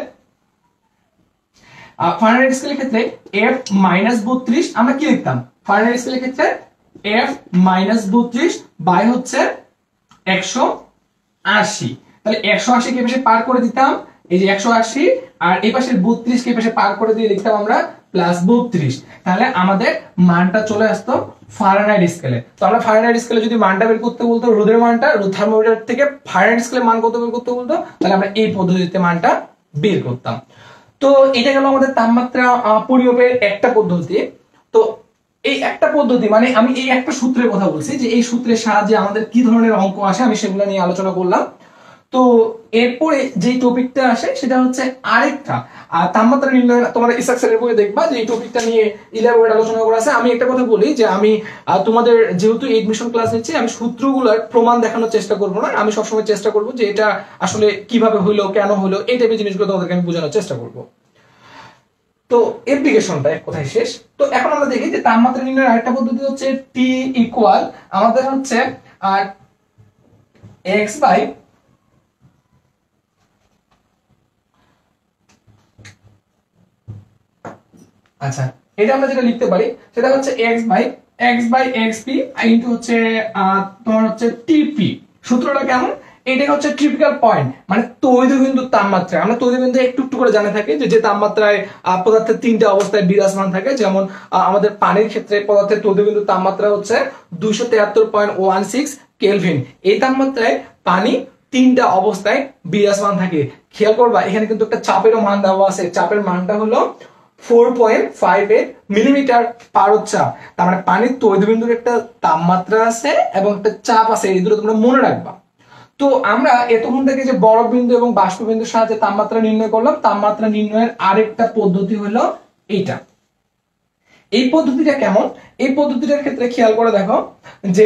ফারেনহাইট স্কেলের ক্ষেত্রে এফ মাইনাস বত্রিশ আমরা কি লিখতাম, ফারেনহাইট স্কেলের ক্ষেত্রে এফ মাইনাস বত্রিশ বাই হচ্ছে একশো আশি, তাহলে একশো আশি কে পাশে পার করে দিতাম, এই যে একশো আশি, আর এই পাশে বত্রিশ কে পাশে পার করে দিয়ে লিখতাম আমরা প্লাস বত্রিশ, তাহলে আমাদের মানটা চলে আসতো ফারেনহাইট স্কেলে। তো আমরা ফারেনহাইট স্কেলে যদি মানটা বের করতে বলতো, রোদের মানটা রোদ থার্মোমিটার থেকে ফারেনহাইট স্কেলে মান কত বের করতে বলতো, তাহলে আমরা এই পদ্ধতিতে মানটা বের করতাম। তো এটা গেল আমাদের তাপমাত্রা পরিমাপের একটা পদ্ধতি। তো এই একটা পদ্ধতি মানে আমি এই একটা সূত্রের কথা বলছি, যে এই সূত্রের সাহায্যে আমাদের কি ধরনের অঙ্ক আসে আমি সেগুলো নিয়ে আলোচনা করলাম। তো এরপরে যে টপিকটা আসে সেটা হচ্ছে আরেকটা তাপমাত্রা নির্ণয়, তোমার স্ট্রাকচারের বইয়ে দেখবা যে এই টপিকটা নিয়ে ইলাবোরেট আলোচনা করা আছে। আমি একটা কথা বলি যে আমি তোমাদের যেহেতু এডমিশন ক্লাস নিচ্ছি, আমি সূত্রগুলোর প্রমাণ দেখানোর চেষ্টা করব না, আমি সবসময় চেষ্টা করব যে এটা আসলে কিভাবে হইলো, কেন হইলো, এই টাইপের জিনিসগুলো তোমাদেরকে আমি বোঝানোর চেষ্টা করব। তো অ্যাপ্লিকেশনটা কোথায় শেষ। তো এখন আমরা দেখি যে তাপমাত্রা নির্ণয়ের আরেকটা পদ্ধতি হচ্ছে টি ইকুয়াল আমাদের হচ্ছে আর এক্স বাই আচ্ছা এটা আমরা যেটা লিখতে পারি সেটা হচ্ছে x by x by xp into হচ্ছে তোমার হচ্ছে টিপি। সূত্রটা কেমন, এটা হচ্ছে ট্রিপিক্যাল পয়েন্ট, মানে তৈলবিন্দুর তাপমাত্রা। আমরা তৈলবিন্দু একটু একটু করে জানা থাকি যে যে তাপমাত্রায় পদার্থের তিনটা অবস্থায় বিরাজমান থাকে, যেমন আমাদের পানির ক্ষেত্রে পদার্থের তৈলবিন্দুর তাপমাত্রা হচ্ছে দুইশো তেয়াত্তর পয়েন্ট ওয়ান সিক্স কেলভিন। এই তাপমাত্রায় পানি তিনটা অবস্থায় বিরাজমান থাকে। খেয়াল করবা এখানে কিন্তু একটা চাপেরও মান দেওয়া আছে, চাপের মানটা হলো four point five eight millimetre per চাপ। তার মানে পানির তৈলবিন্দুর একটা তাপমাত্রা আছে এবং একটা চাপ আছে, এই দুটো তোমরা মনে রাখবা। তো আমরা এতক্ষণ থেকে যে বরফ বিন্দু এবং বাষ্প বিন্দুর সাহায্যে তাপমাত্রা নির্ণয় করলাম, তাপমাত্রা নির্ণয়ের আরেকটা পদ্ধতি হলো এইটা। এই পদ্ধতিটা কেমন, এই পদ্ধতিটার ক্ষেত্রে খেয়াল করে দেখো যে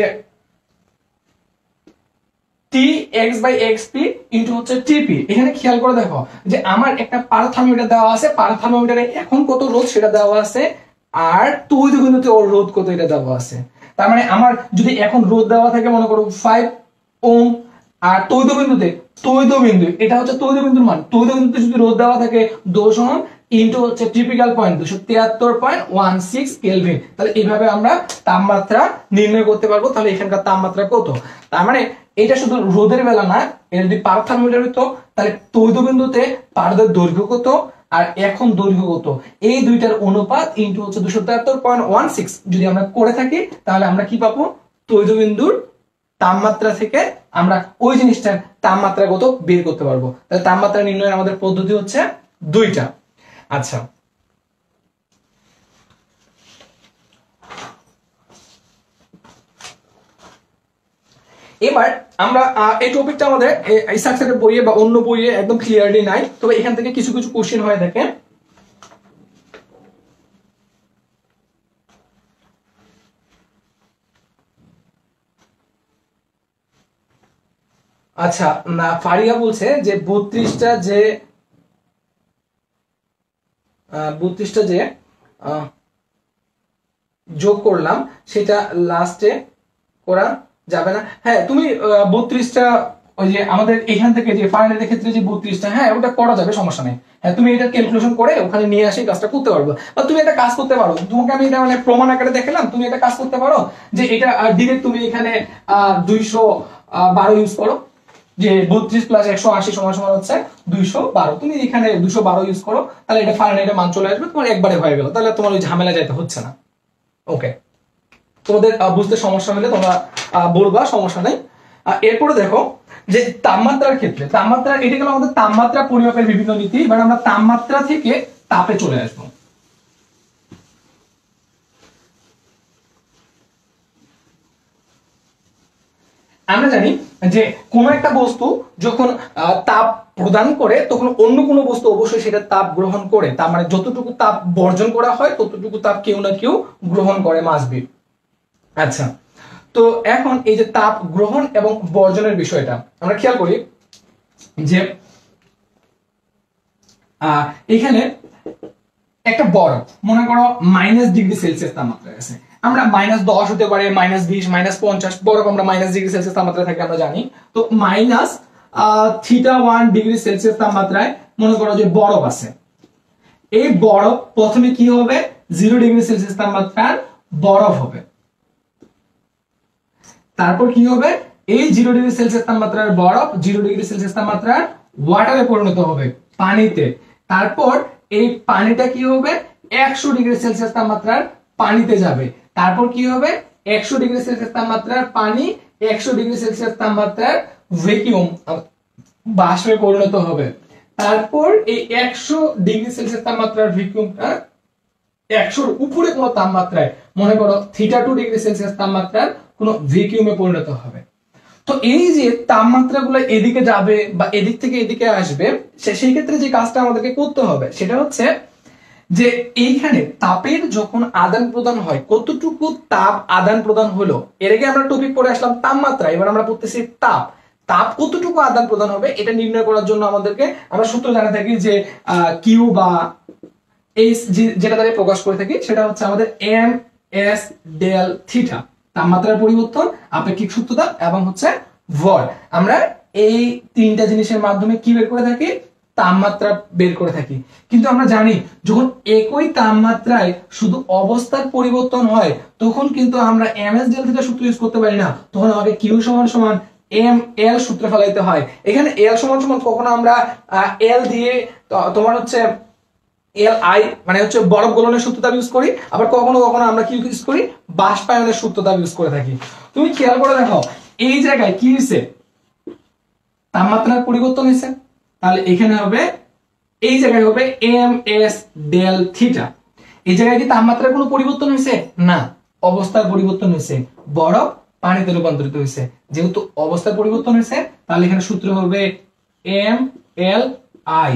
T X by X P into হচ্ছে টিপি। এখানে খেয়াল করে দেখো যে আমার একটা পারথর্মোমিটার দেওয়া আছে, পারথর্মোমিটারে এখন কত রোধ সেটা দেওয়া আছে, আর তৈলবিন্দুতে ওর রোধ কত এটা দেওয়া আছে। তার মানে আমার যদি এখন রোধ দেওয়া থাকে মনে করো ফাইভ ওম, আর তৈলবিন্দুতে তৈলবিন্দু এটা হচ্ছে তৈলবিন্দুর মান, তৈলবিন্দুতে যদি রোধ দেওয়া থাকে দশ ওহম ইনটু হচ্ছে টিপিক্যাল পয়েন্ট দুশো তিয়াত্তর পয়েন্ট ওয়ান সিক্স কেলভিন। তাহলে এইভাবে আমরা তাপমাত্রা নির্ণয় করতে পারবো। তাহলে এখানকার তাপমাত্রা কত, তার মানে এটা শুধু রোদের বেলা না, এটা যদি পার থার্মোমিটার হইতো তাহলে তৈলবিন্দুতে পারদের দৈর্ঘ্য কত আর এখন দৈর্ঘ্য কত, এই দুইটার অনুপাত ইনটু হচ্ছে দুশো তিয়াত্তর পয়েন্ট ওয়ান সিক্স যদি আমরা করে থাকি তাহলে আমরা কি পাবো, তৈলবিন্দুর তাপমাত্রা থেকে আমরা ওই জিনিসটার তাপমাত্রাগত বের করতে পারবো। তাহলে তাপমাত্রা নির্ণয়ের আমাদের পদ্ধতি হচ্ছে দুইটা। আচ্ছা, এবার আমরা এই টপিকটা আমাদের এই সাকসেসের বইয়ে বা অন্য বইয়ে একদম ক্লিয়ারলি নাই, তবে এখান থেকে কিছু কিছু কোশ্চেন হয়ে থাকে। আচ্ছা, ফারিয়া বলছে যে বত্রিশটা যে বত্রিশটা যে যোগ করলাম সেটা লাস্টে করা যাবে না। হ্যাঁ, তুমি বত্রিশটা ওই যে আমাদের এখান থেকে যে ফাইনালের ক্ষেত্রে যে বত্রিশটা, হ্যাঁ ওটা করা যাবে, সমস্যা নেই। হ্যাঁ, তুমি এটা ক্যালকুলেশন করে ওখানে নিয়ে আসে কাজটা করতে পারবো। বা তুমি একটা কাজ করতে পারো, তোমাকে আমি এটা মানে প্রমাণ আকারে দেখালাম, তুমি একটা কাজ করতে পারো যে এটা ডিরেক্ট তুমি এখানে আহ দুইশো বারো ইউজ করো, যে বত্রিশ প্লাস একশো আশি সমান সমান হচ্ছে দুইশো বারো। তুমি এখানে দুইশো বারো ইউজ করো, তাহলে এটা ফাইনালের মান চলে আসবে, তোমার একবারে হয়ে গেল, তাহলে তোমার ওই ঝামেলা যাইতে হচ্ছে না। ওকে, তোমাদের বুঝতে সমস্যা হলে তোমরা বলবা, সমস্যা নেই। এরপরে দেখো যে তাপমাত্রার ক্ষেত্রে, তাপমাত্রা এটা গেল আমাদের তাপমাত্রা পরিমাপের বিভিন্ন নীতি। এবার আমরা তাপমাত্রা থেকে তাপে চলে আসবো। আমরা জানি যে কোন একটা বস্তু যখন তাপ প্রদান করে তখন অন্য কোনো বস্তু অবশ্যই সেটা তাপ গ্রহণ করে। তার মানে যতটুকু তাপ বর্জন করা হয় ততটুকু তাপ কেউ না কেউ গ্রহণ করে, মাস্ট বি। আচ্ছা, তো এখন এই যে তাপ গ্রহণ এবং বর্জনের বিষয়টা আমরা খেয়াল করি যে এখানে একটা বরফ মনে করো মাইনাস ডিগ্রি সেলসিয়াস তাপমাত্রা আছে, আমরা মাইনাস দশ হতে পারে, মাইনাস বিশ, মাইনাস পঞ্চাশ, বরফ আমরা মাইনাস ডিগ্রি সেলসিয়াস তাপমাত্রা থাকে আমরা জানি। তো minus theta one degree Celsius তাপমাত্রায় মনে করো যে বরফ আছে। এই বরফ প্রথমে কি হবে, জিরো ডিগ্রি সেলসিয়াস তাপমাত্রার বরফ হবে। তারপর কি হবে, এই জিরো ডিগ্রি সেলসিয়াস তাপমাত্রার বরফ জিরো ডিগ্রি সেলসিয়াস তাপমাত্রার ওয়াটারে পরিণত হবে, পানিতে। তারপর এই পানিটা কি হবে, একশো ডিগ্রি সেলসিয়াস তাপমাত্রার পানিতে যাবে। তারপর কি হবে, একশো ডিগ্রি সেলসিয়াস তাপমাত্রার পানি একশো ডিগ্রি সেলসিয়াস তাপমাত্রার ভ্যাকুয়াম বাষ্পে পরিণত হবে। তারপর এই একশো ডিগ্রি সেলসিয়াস তাপমাত্রার ভ্যাকুয়ামটা একশোর উপরে কোন তাপমাত্রায় মনে করো থিটা টু ডিগ্রি সেলসিয়াস তাপমাত্রার কোন ভ্যাকুয়ামে পরিণত হবে। তো এই যে তাপমাত্রাগুলো এদিকে যাবে বা এদিক থেকে এদিকে আসবে, সেই ক্ষেত্রে যে কাজটা আমাদেরকে করতে হবে সেটা হচ্ছে যে এইখানে তাপের যখন আদান প্রদান হয়, কতটুকু তাপ আদান প্রদান হলো। এর আগে আমরা টপিক পড়ে আসলাম তাপমাত্রা, এবার আমরা পড়তেছি তাপ। তাপ কতটুকু আদান প্রদান হবে এটা নির্ণয় করার জন্য আমাদেরকে আমরা সূত্র জানা থাকি যে কিউ বা এইচ যেটা দ্বারা প্রকাশ করে থাকি, সেটা হচ্ছে আমাদের এম এস ডেল থিটা, তাপমাত্রার পরিবর্তন, আপেক্ষিক সূত্রতা এবং হচ্ছে ভর। আমরা এই তিনটা জিনিসের মাধ্যমে কি বের করে থাকি, তাপমাত্রা বের করে থাকি। কিন্তু আমরা জানি যখন একই তাপমাত্রায় শুধু অবস্থার পরিবর্তন হয় তখন কিন্তু আমরা এম এস ডেল থিটা সূত্র ইউজ করতে পারি না, তখন আমাকে কিউ সমান সমান এম এল সূত্র ফেলাইতে হয়। এখানে এল সমান সমান কখনো আমরা এল দিয়ে তোমার হচ্ছে এল আই মানে হচ্ছে বরফ গলনের সূত্রটা ইউজ করি, আবার কখনো কখনো আমরা কি ইউজ করি, বাষ্পায়নের সূত্রটা ইউজ করে থাকি। তুমি খেয়াল করে দেখো এই জায়গায় কি হয়েছে, তাপমাত্রার পরিবর্তন হয়েছে, তাহলে এখানে হবে এই জায়গায় হবে এম এস ডেল থিটা। এই জায়গায় কি তাপমাত্রার কোনো পরিবর্তন হয়েছে না, অবস্থার পরিবর্তন হয়েছে, বরফ পানিতে রূপান্তরিত হয়েছে। যেহেতু অবস্থার পরিবর্তন হয়েছে তাহলে এখানে সূত্র হবে এম এল আই,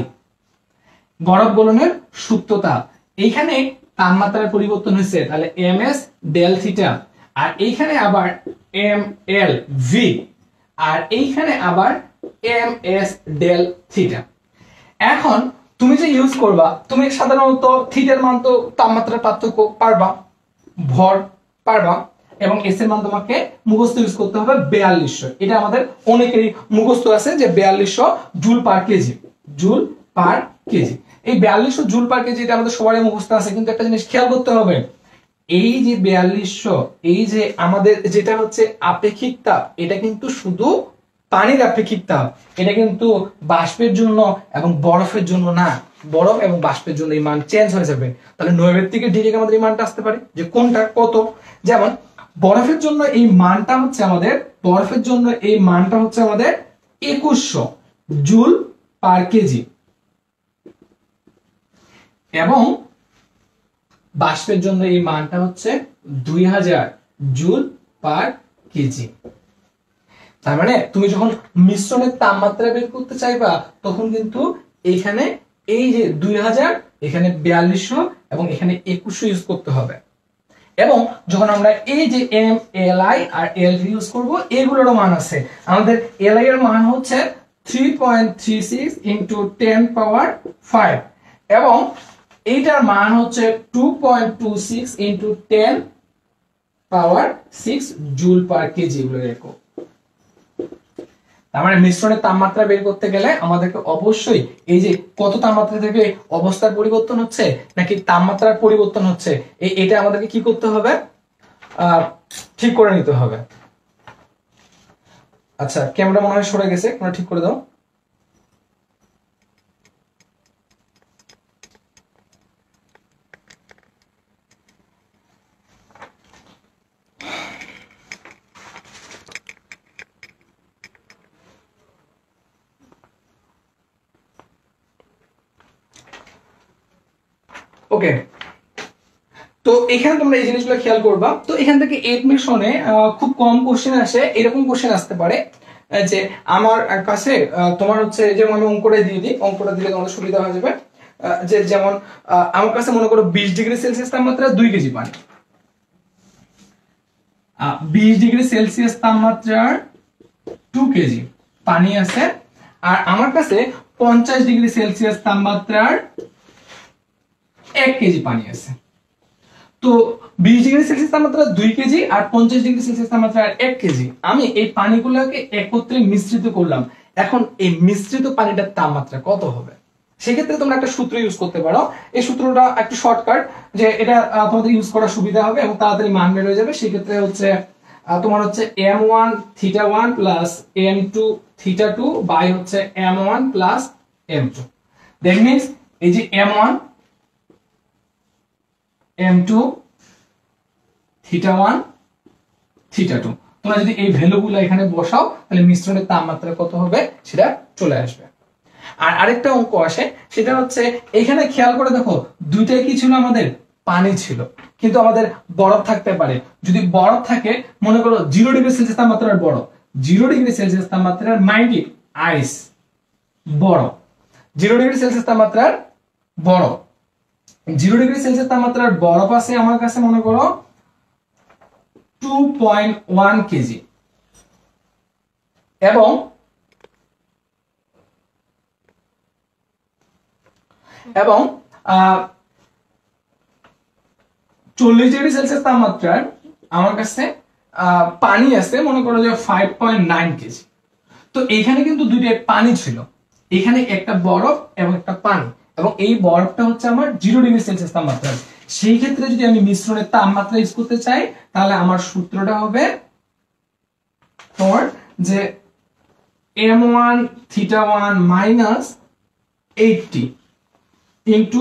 বরফ গলনের সূত্রতা। এইখানে তাপমাত্রার পরিবর্তন হয়েছে তাহলে এম এস ডেল থিটা, আর এইখানে আবার এম এল ভি, আর এইখানে আবার এম এস ডেল থিটা। এখন তুমি যে ইউজ করবা, তুমি সাধারণত থিটার মান তো তাপমাত্রার পার্থক্য পারবা, ভর পারবা, এবং এস এর মান তোমাকে মুখস্থ ইউজ করতে হবে বিয়াল্লিশশো। এটা আমাদের অনেকেরই মুখস্থ আছে যে বিয়াল্লিশশো joule per kg, joule per kg. এই বিয়াল্লিশশো জুল পার কেজি এটা আমাদের সবারই মুখস্থ আছে, কিন্তু একটা জিনিস খেয়াল করতে হবে, এই যে বিয়াল্লিশশো, এই যে আমাদের যেটা হচ্ছে আপেক্ষিক তাপ, এটা কিন্তু শুধু পানির আপেক্ষিক তাপ, এটা কিন্তু বাষ্পের জন্য এবং বরফের জন্য না। বরফ এবং বাষ্পের জন্য এই মান চেঞ্জ হয়ে যাবে। তাহলে নৈর্ব্যক্তিকের ডিরেক্ট আমাদের এই মানটা আসতে পারে যে কোনটা কত। যেমন বরফের জন্য এই মানটা হচ্ছে আমাদের বরফের জন্য এই মানটা হচ্ছে আমাদের একুশশো জুল পার কেজি, এবং বাষ্পের জন্য এই মানটা হচ্ছে দুই হাজার জুল পার কেজি। তার মানে তুমি যখন মিশ্রণের তাপমাত্রা বের করতে চাইবা তখন কিন্তু এখানে এই যে দুই হাজার, এখানে বিয়াল্লিশশো এবং এখানে একুশশো ইউজ করতে হবে। এবং যখন আমরা এই যে M L I R L V use করব, এগুলোরও মান আছে। আমাদের এল আই এর মান হচ্ছে three point three six into ten power five, এবং এইটার মান হচ্ছে two point two six into ten power six joule per kg. এগুলো এরকম। তার মানে মিশ্রণের তাপমাত্রা বের করতে গেলে আমাদেরকে অবশ্যই এই যে কত তাপমাত্রা থেকে অবস্থার পরিবর্তন হচ্ছে নাকি তাপমাত্রার পরিবর্তন হচ্ছে, এই এটা আমাদেরকে কি করতে হবে, আহ ঠিক করে নিতে হবে। আচ্ছা, ক্যামেরা মনে হয় সরে গেছে, তোমরা ঠিক করে দাও। ওকে, তো এখানে তোমরা এই জিনিসগুলো খেয়াল করবা। তো এখান থেকে এডমিশনে খুব কম কোশ্চেন আসে, এরকম কোশ্চেন আসতে পারে যে আমার কাছে তোমার হচ্ছে, যেমন আমি অঙ্কটা দিয়ে দিই, অঙ্কটা দিলে তোমাদের সুবিধা হয়ে যাবে। যে যেমন আমার কাছে মনে করো বিশ ডিগ্রি সেলসিয়াস তাপমাত্রা দুই কেজি পানি, বিশ ডিগ্রি সেলসিয়াস তাপমাত্রার টু কেজি পানি আছে, আর আমার কাছে পঞ্চাশ ডিগ্রি সেলসিয়াস তাপমাত্রার এক কেজি পানি আছে। তো বিশ ডিগ্রি সেলসিয়াস তাপমাত্রা দুই কেজি আর পঞ্চাশ ডিগ্রি সেলসিয়াস তাপমাত্রা এক কেজি, আমি এই পানিগুলোকে একত্রে মিশ্রিত করলাম। এখন এই মিশ্রিত পানিটার তাপমাত্রা কত হবে? সেক্ষেত্রে তোমরা একটা সূত্র ইউজ করতে পারো। এই সূত্রটা একটু শর্টকাট, যে এটা তোমাদের ইউজ করার সুবিধা হবে এবং তাড়াতাড়ি মান বের হয়ে যাবে। সেক্ষেত্রে হচ্ছে তোমার হচ্ছে M one theta one plus M two theta two by হচ্ছে M one plus M two. That means এই যে M one M two theta one theta two, তোমরা যদি এই ভ্যালুগুলো এখানে বসাও তাহলে মিশ্রণের তাপমাত্রা কত হবে সেটা চলে আসবে। আর আরেকটা অঙ্ক আসে, সেটা হচ্ছে এখানে খেয়াল করে দেখো, দুইটাই কি ছিল আমাদের, পানি ছিল, কিন্তু আমাদের বরফ থাকতে পারে। যদি বরফ থাকে, মনে করো জিরো ডিগ্রি সেলসিয়াস তাপমাত্রার বরফ, জিরো ডিগ্রি সেলসিয়াস তাপমাত্রার মাইন্ড ইট আইস বরফ, জিরো ডিগ্রি সেলসিয়াস তাপমাত্রার বরফ, জিরো ডিগ্রি সেলসিয়াস তাপমাত্রার বরফ আছে আমার কাছে মনে করো টু পয়েন্ট ওয়ান কেজি, এবং এবং চল্লিশ ডিগ্রি সেলসিয়াস তাপমাত্রার আমার কাছে পানি আছে মনে করো যে ফাইভ পয়েন্ট নাইন কেজি। তো এইখানে কিন্তু দুইটা পানি ছিল, এখানে একটা বরফ এবং একটা পানি, এবং এই বরফটা হচ্ছে আমার জিরো ডিগ্রি সেলসিয়াস তাপমাত্রা। সেই ক্ষেত্রে যদি আমি মিশ্রণের তাপমাত্রা ইউজ করতে চাই তাহলে আমার সূত্রটা হবে তোমার যে M one theta one minus eighty into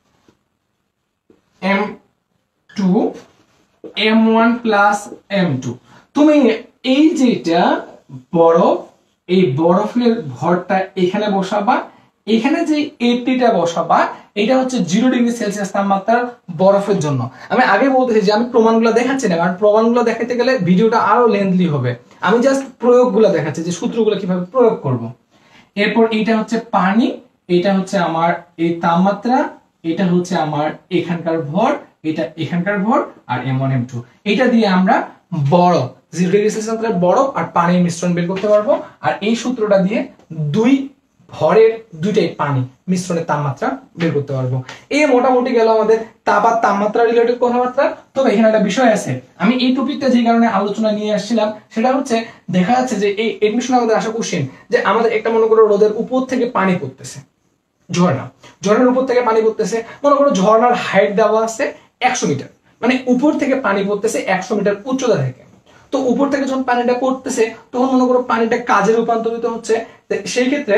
M two M one plus M two. তুমি এই যেটা বরফ, এই বরফের ভরটা এখানে বসাবা, এখানে যে এইটটিটা বসাবা, এটা হচ্ছে জিরো ডিগ্রি সেলসিয়াস তাপমাত্রার বরফের জন্য। আমি আগে বলতেছি যে আমি প্রমাণগুলো দেখাচ্ছি না, কারণ প্রমাণগুলো দেখাতে গেলে ভিডিওটা আরো লেন্থলি হবে। আমি জাস্ট প্রয়োগগুলো দেখাচ্ছি যে সূত্রগুলো কিভাবে প্রয়োগ করব। এরপর এটা হচ্ছে পানি, এটা হচ্ছে আমার এই তাপমাত্রা, এটা হচ্ছে আমার এখানকার ভর, এটা এখানকার ভর, আর এম ওয়ান এম টু, এটা দিয়ে আমরা বরফ, জিরো ডিগ্রি সেলসিয়াস বরফ আর পানির মিশ্রণ বের করতে পারবো। আর এই সূত্রটা দিয়ে দুই ভরের দুইটাই পানি মিশ্রণের তাপমাত্রা বের করতে পারবো। এই মোটামুটি গেল আমাদের তাপ আর তাপমাত্রা রিলেটেড কথাবার্তা। তবে এখানে একটা বিষয় আছে, আমি এই টপিকটা যে কারণে আলোচনা নিয়ে আসছিলাম সেটা হচ্ছে, দেখা যাচ্ছে যে এই এডমিশনে আমাদের আসা কোশ্চেন যে আমাদের একটা মনে করো রোদের উপর থেকে পানি পড়তেছে, ঝর্ণা, ঝর্ণার উপর থেকে পানি পড়তেছে, মনে করো ঝর্ণার হাইট দেওয়া আছে একশো মিটার, মানে উপর থেকে পানি পড়তেছে একশো মিটার উচ্চতা থেকে। তো উপর থেকে যখন পানিটা পড়তেছে তখন মনে করো পানিটা কাজে রূপান্তরিত হচ্ছে। সেই ক্ষেত্রে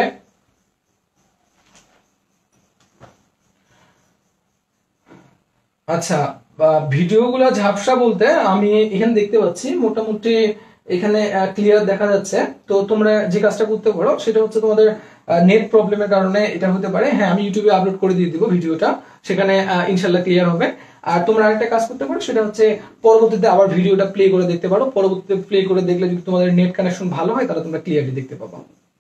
আচ্ছা ভিডিওগুলো ঝাপসা বলতে আমি এখানে দেখতে পাচ্ছি মোটামুটি এখানে ক্লিয়ার দেখা যাচ্ছে। তো তোমরা যে কাজটা করতে পারো সেটা হচ্ছে তোমাদের নেট প্রবলেমের কারণে এটা হতে পারে। হ্যাঁ, আমি ইউটিউবে আপলোড করে দিয়ে দিব ভিডিওটা, সেখানে ইনশাল্লাহ ক্লিয়ার হবে। আর তোমরা আরেকটা কাজ করতে পারো, সেটা হচ্ছে পরবর্তীতে আবার ভিডিওটা প্লে করে দেখতে পারো। পরবর্তীতে প্লে করে দেখলে যদি তোমাদের নেট কানেকশন ভালো হয় তাহলে তোমরা ক্লিয়ারলি দেখতে পাবো।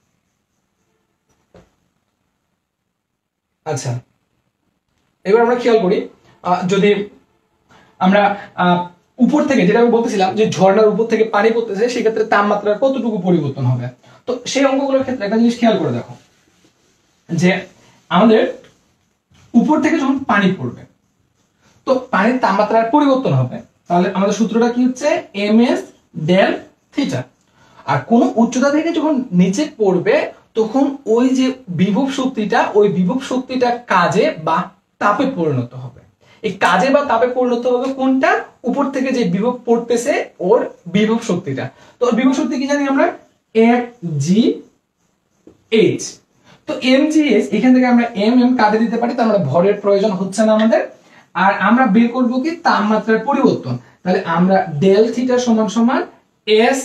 আচ্ছা, এবার আমরা খেয়াল করি, যদি আমরা উপর থেকে, যেটা আমি বলতেছিলাম যে ঝর্ণার উপর থেকে পানি পড়তেছে, সেক্ষেত্রে তাপমাত্রার কতটুকু পরিবর্তন হবে। তো সেই অঙ্কগুলোর ক্ষেত্রে একটা জিনিস খেয়াল করে দেখো, যে আমাদের উপর থেকে যখন পানি পড়বে তো পানির তাপমাত্রার পরিবর্তন হবে। তাহলে আমাদের সূত্রটা কি হচ্ছে, এম এস ডেল থিটা। আর কোন উচ্চতা থেকে যখন নিচে পড়বে তখন ওই যে বিভব শক্তিটা, ওই বিভব শক্তিটা কাজে বা তাপে পরিণত হবে। এই কাজে বা তাপে পরিণত হবে কোনটা, উপর থেকে যে বিভব পড়তেছে ওর বিভব শক্তিটা। তো ওর বিভব শক্তি কি জানি আমরা, এম জি এইচ। তো এম জি এইচ, এখান থেকে আমরা এম এম কাটে দিতে পারি, তো আমরা ভরের প্রয়োজন হচ্ছে না আমাদের। আর আমরা বের করবো কি, তাপমাত্রার পরিবর্তন। তাহলে আমরা ডেল থিটা সমান সমান এস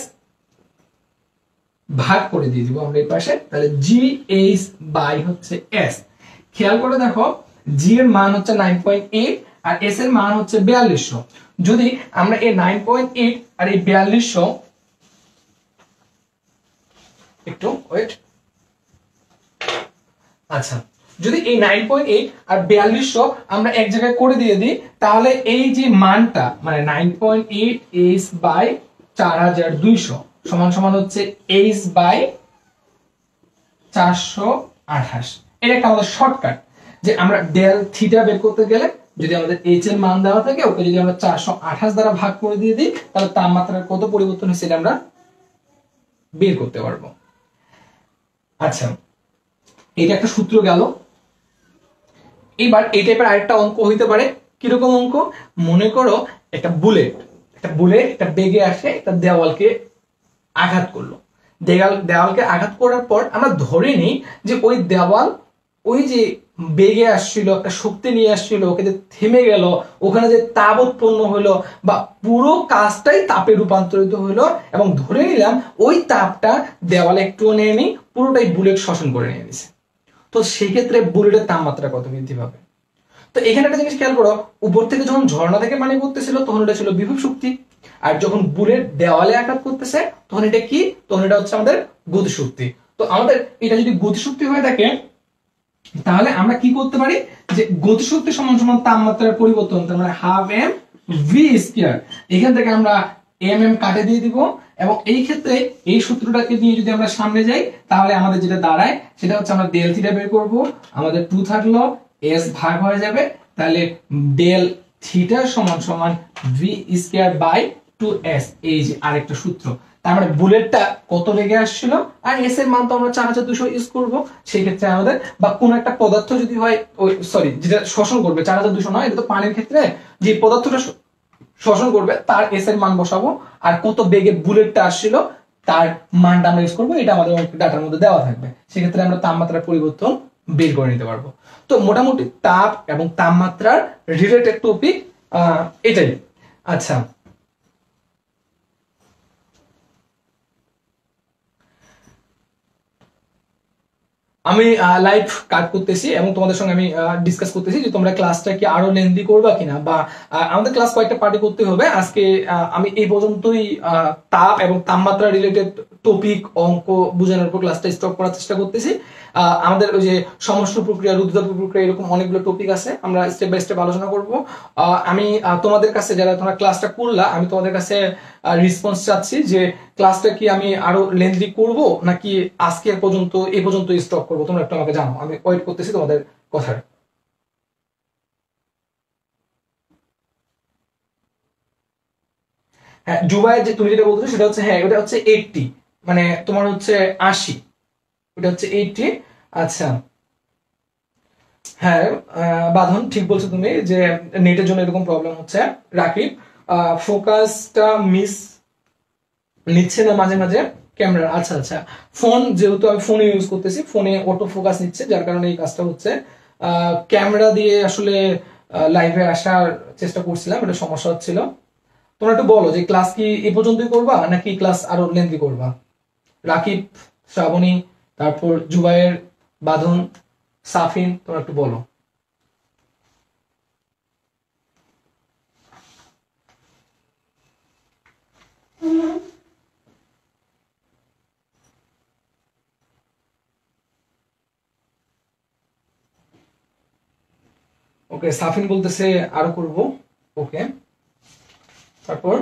ভাগ করে দিয়ে দিব আমরা এই পাশে, তাহলে জি এইচ বাই হচ্ছে এস। খেয়াল করে দেখো, জি এর মান হচ্ছে নাইন পয়েন্ট এইট আর এস এর মান হচ্ছে বিয়াল্লিশশো। যদি আমরা এই নাইন পয়েন্ট এইট আর এই বিয়াল্লিশশো, একটু ওয়েট, আচ্ছা, যদি এই নাইন পয়েন্ট এইট আর বিয়াল্লিশশো আমরা এক জায়গায় করে দিয়ে দিই, তাহলে এই যে মানটা মানে nine point eight H by চার হাজার দুইশো সমান সমান হচ্ছে এইচ বাই চারশো আঠাশ। এটা একটা আমাদের শর্টকাট, যে আমরা ডেল থিটা বের করতে গেলে যদি আমাদের এইচ এর মান দেওয়া থাকে, ওকে যদি আমরা চারশো আঠাশ দ্বারা ভাগ করে দিয়ে দিই, তাহলে তাপমাত্রার কত পরিবর্তন হয়েছে এটা আমরা বের করতে পারবো। আচ্ছা, এটা একটা সূত্র গেল। এবার এই টাইপের আরেকটা অঙ্ক হইতে পারে। কিরকম অঙ্ক, মনে করো একটা বুলেট, একটা বুলেট একটা বেগে আসে একটা দেওয়ালকে আঘাত করলো। দেওয়াল দেওয়ালকে আঘাত করার পর আমরা ধরে নিই যে ওই দেওয়াল ওই যে বেগে আসছিল, একটা শক্তি নিয়ে আসছিল, ওকে যে থেমে গেল, ওখানে যে তাপ উৎপন্ন হলো বা পুরো কাজটাই তাপে রূপান্তরিত হলো, এবং ধরে নিলাম ওই তাপটা দেওয়ালে একটুও নেয়নি, পুরোটাই বুলেট শোষণ করে নিয়ে নিছে। তো সেক্ষেত্রে বুলেটের তাপমাত্রা কত বৃদ্ধি পাবে। তো এখানে একটা জিনিস খেয়াল করো, উপর থেকে যখন ঝর্ণা থেকে পানি পড়তেছিল তখন এটা ছিল বিভব শক্তি, আর যখন বুলেট দেওয়ালে আঘাত করতেছে তখন এটা কি, তখন এটা হচ্ছে আমাদের গতিশক্তি। তো আমাদের এটা যদি গতিশক্তি হয়ে থাকে তাহলে আমরা কি করতে পারি, যে গতিশক্তি সমান সমান তাপমাত্রার পরিবর্তন, তার মানে হাফ এম ভি স্কয়ার। এখান থেকে আমরা এম এম কাটে দিয়ে দিব, এবং এই ক্ষেত্রে এই সূত্রটাকে নিয়ে যদি আমরা সামনে যাই তাহলে আমাদের যেটা দাঁড়ায় সেটা হচ্ছে আমরা ডেল থিটা বের করব, আমাদের টু থাকলো, এস ভাগ হয়ে যাবে, তাহলে ডেল থিটা সমান সমান V square by two S. এই যে আরেকটা সূত্র, তার মানে বুলেটটা কত বেগে আসছিল, আর এস এর মান তো আমরা চার হাজার দুশো ইউজ করবো। সেই ক্ষেত্রে আমাদের, বা কোন একটা পদার্থ যদি হয়, সরি যেটা শোষণ করবে, চার হাজার দুশো নয়, এটা তো পানির ক্ষেত্রে, যে পদার্থটা শোষণ করবে তার এস এর মান বসাবো, আর কত বেগে বুলেটটা আসছিল তার মানটা আমরা ইউজ করবো, এটা আমাদের ডাটার মধ্যে দেওয়া থাকবে। সেক্ষেত্রে আমরা তাপমাত্রার পরিবর্তন বের করে নিতে পারবো। তো মোটামুটি তাপ এবং তাপমাত্রার রিলেটেড টপিক এটাই। আচ্ছা, আমি লাইভ কাট করতেছি এবং তোমাদের সঙ্গে আমি ডিসকাস করতেছি যে তোমরা ক্লাসটা কি আরো লেন্দি করবা কিনা, বা আমাদের ক্লাস কয়েকটা পার্টে করতে হবে। আজকে আমি এই পর্যন্তই তাপ এবং তাপমাত্রা রিলেটেড টপিক অঙ্ক বোঝানোর পর ক্লাসটা স্টপ করার চেষ্টা করতেছি। আমাদের ওই যে সমস্ত প্রক্রিয়া, রুদ্রতাপ প্রক্রিয়া, এরকম অনেকগুলো টপিক আছে, আমরা স্টেপ বাই স্টেপ আলোচনা করব। আমি তোমাদের কাছে, যারা তোমরা ক্লাসটা করলা, আমি তোমাদের কাছে রেসপন্স চাচ্ছি যে ক্লাসটা কি আমি আরো লেন্দি করব নাকি আজকে পর্যন্ত এই পর্যন্ত স্টপ করব, তোমরা একটু আমাকে জানো, আমি ওয়েট করতেছি তোমাদের কথার। হ্যাঁ, জুবাইর যে তুমি যেটা বলছো সেটা হচ্ছে, হ্যাঁ ওটা হচ্ছে এইটটি, মানে তোমার হচ্ছে আশি, ওটা হচ্ছে এইটটি। আচ্ছা, হ্যাঁ বাঁধন ঠিক বলছো তুমি যে নেটের জন্য এরকম প্রবলেম হচ্ছে। রাকিব, ফোকাসটা মিস নিচ্ছে না মাঝে মাঝে ক্যামেরা। আচ্ছা আচ্ছা, ফোন যেহেতু আমি ফোনে ইউজ করতেছি, ফোনে অটো ফোকাস নিচ্ছে, যার কারণে এই কাজটা হচ্ছে। ক্যামেরা দিয়ে আসলে লাইভে আসার চেষ্টা করছিলাম, এটা সমস্যা হচ্ছিল। তোমরা একটু বলো যে ক্লাস কি এ পর্যন্তই করবা নাকি ক্লাস আরো লেন্থি করবা? রাকিব, শ্রাবণী, তারপর জুবাইর, বাঁধন, সাফিন, তোমরা একটু বলো। ওকে, সাফিন বলতেছে আরো করব। ওকে, তারপর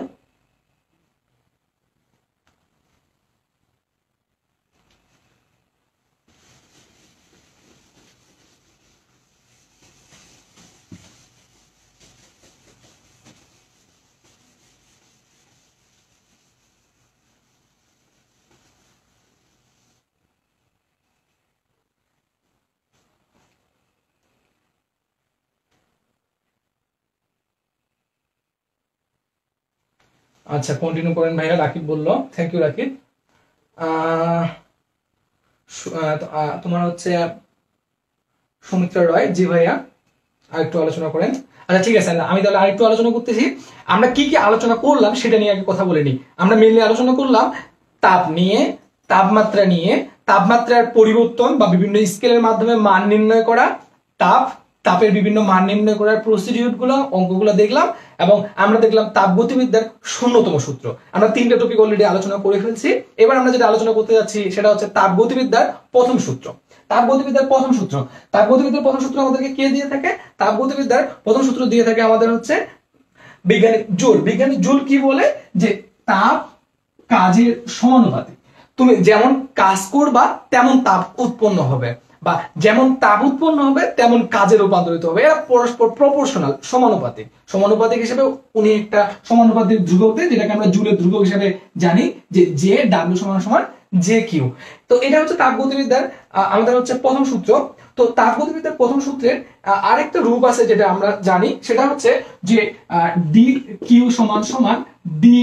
আচ্ছা কন্টিনিউ করেন ভাইয়া, রাকিব বললো। Thank you Rakib. আহ, সু- আহ, তো, আহ, তোমার হচ্ছে সৌমিত্রা রয়, জি ভাইয়া আরেকটু আলোচনা করেন। আচ্ছা ঠিক আছে, আমি তাহলে আরেকটু আলোচনা করতেছি। আমরা কি কি আলোচনা করলাম সেটা নিয়ে আগে কথা বলে নিই। আমরা মেনলি আলোচনা করলাম তাপ নিয়ে, তাপমাত্রা নিয়ে, তাপমাত্রার পরিবর্তন বা বিভিন্ন স্কেলের মাধ্যমে মান নির্ণয় করা, তাপ, তাপের বিভিন্ন মান নির্ণয় করার প্রসিডিউর গুলো, অঙ্কগুলো দেখলাম, এবং আমরা দেখলাম তাপগতিবিদ্যার শূন্যতম সূত্র। আমরা তিনটা টপিক অলরেডি আলোচনা করে ফেলছি। এবার আমরা যেটা আলোচনা করতে যাচ্ছি সেটা হচ্ছে তাপগতিবিদ্যার প্রথম সূত্র। তাপগতিবিদ্যার প্রথম সূত্র তাপগতিবিদ্যার প্রথম সূত্র আমাদেরকে কে দিয়ে থাকে? তাপগতিবিদ্যার প্রথম সূত্র দিয়ে থাকে আমাদের হচ্ছে বিজ্ঞানী জুল। বিজ্ঞানী জুল কি বলে যে তাপ কাজের সমানুপাতিক। তুমি যেমন কাজ করবা তেমন তাপ উৎপন্ন হবে, বা যেমন তাপ উৎপন্ন হবে তেমন কাজে রূপান্তরিত হবে। এরা পরস্পর প্রপোর্শনাল, সমানুপাতিক। সমানুপাতিক হিসেবে উনি একটা সমানুপাতিক ধ্রুবক দেয়, যেটাকে আমরা জুলের ধ্রুবক হিসেবে জানি যে জে ডাব্লিউ সমান সমান জে কিউ। তো এটা হচ্ছে তাপগতিবিদ্যার আমাদের হচ্ছে প্রথম সূত্র। তো তাপগতিবিদ্যার প্রথম সূত্রের আরেকটা রূপ আছে যেটা আমরা জানি, সেটা হচ্ছে যে ডি কিউ সমান সমান ডি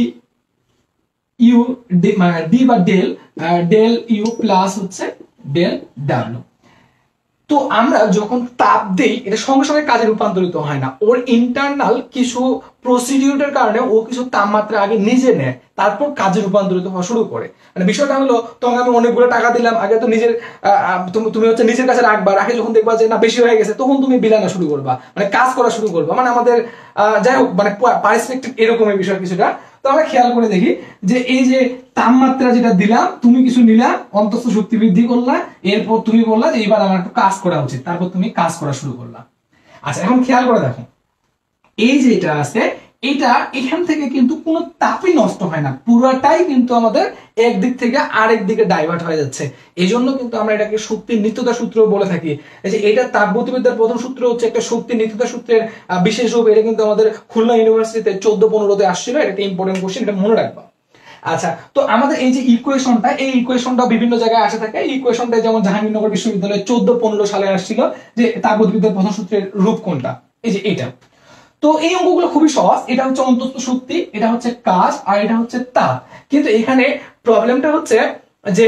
ইউ ডি বা ডেল ডেল ইউ প্লাস হচ্ছে ডেল ডাব্লিউ। তো আমরা যখন তাপ দেই এটা সঙ্গে সঙ্গে কাজে রূপান্তরিত হয় না, ওর ইন্টারনাল কিছু প্রসিডিউরের কারণে ও কিছু তাপমাত্রা আগে নিজে নেয়, তারপর কাজে রূপান্তরিত হওয়া শুরু করে। মানে বিষয়টা হলো, তোমাকে আমি অনেকগুলো টাকা দিলাম, আগে তো নিজের তুমি হচ্ছে নিজের কাছে রাখবা, রাখে যখন দেখবা যে না বেশি হয়ে গেছে তখন তুমি বিলানো শুরু করবা, মানে কাজ করা শুরু করবা। মানে আমাদের যাই হোক মানে পার্সপেক্টিভ এরকমের বিষয় কিছুটা। তো আমরা খেয়াল করে দেখি যে এই যে তাপমাত্রা যেটা দিলাম, তুমি কিছু নিলা, অন্তস্থ শক্তি বৃদ্ধি করলা, এরপর তুমি বললা যে এবার আমার একটু কাজ করা উচিত, তারপর তুমি কাজ করা শুরু করলা। আচ্ছা এখন খেয়াল করে দেখো, এই যে এটা আছে, এটা এখান থেকে কিন্তু কোনো তাপই নষ্ট হয় না, পুরোটাই কিন্তু আমাদের একদিক থেকে আরেক দিকে ডাইভার্ট হয়ে যাচ্ছে। এই জন্য কিন্তু আমরা এটাকে শক্তির নিত্যতা সূত্র বলে থাকি। এই যে এটা তাপগতিবিদ্যার প্রথম সূত্র হচ্ছে একটা শক্তির নিত্যতা সূত্রের বিশেষ রূপ। এটা কিন্তু আমাদের খুলনা ইউনিভার্সিটিতে চোদ্দ পনেরোতে আসছিল, এটা একটা ইম্পর্টেন্ট কোশ্চেন, এটা মনে রাখবা। আচ্ছা, তো আমাদের এই যে ইকুয়েশনটা, এই ইকুয়েশনটা বিভিন্ন জায়গায় আসে থাকে। এই ইকুয়েশনটা যেমন জাহাঙ্গীরনগর বিশ্ববিদ্যালয়ে চোদ্দ পনেরো সালে আসছিল যে তাপগতিবিদ্যার প্রথম সূত্রের রূপ কোনটা, এই যে এটা। তো এই অঙ্কগুলো খুবই সহজ। এটা হচ্ছে অন্তস্থ শক্তি, এটা হচ্ছে কাজ, আর এটা হচ্ছে তাপ। কিন্তু এখানে প্রবলেমটা হচ্ছে যে,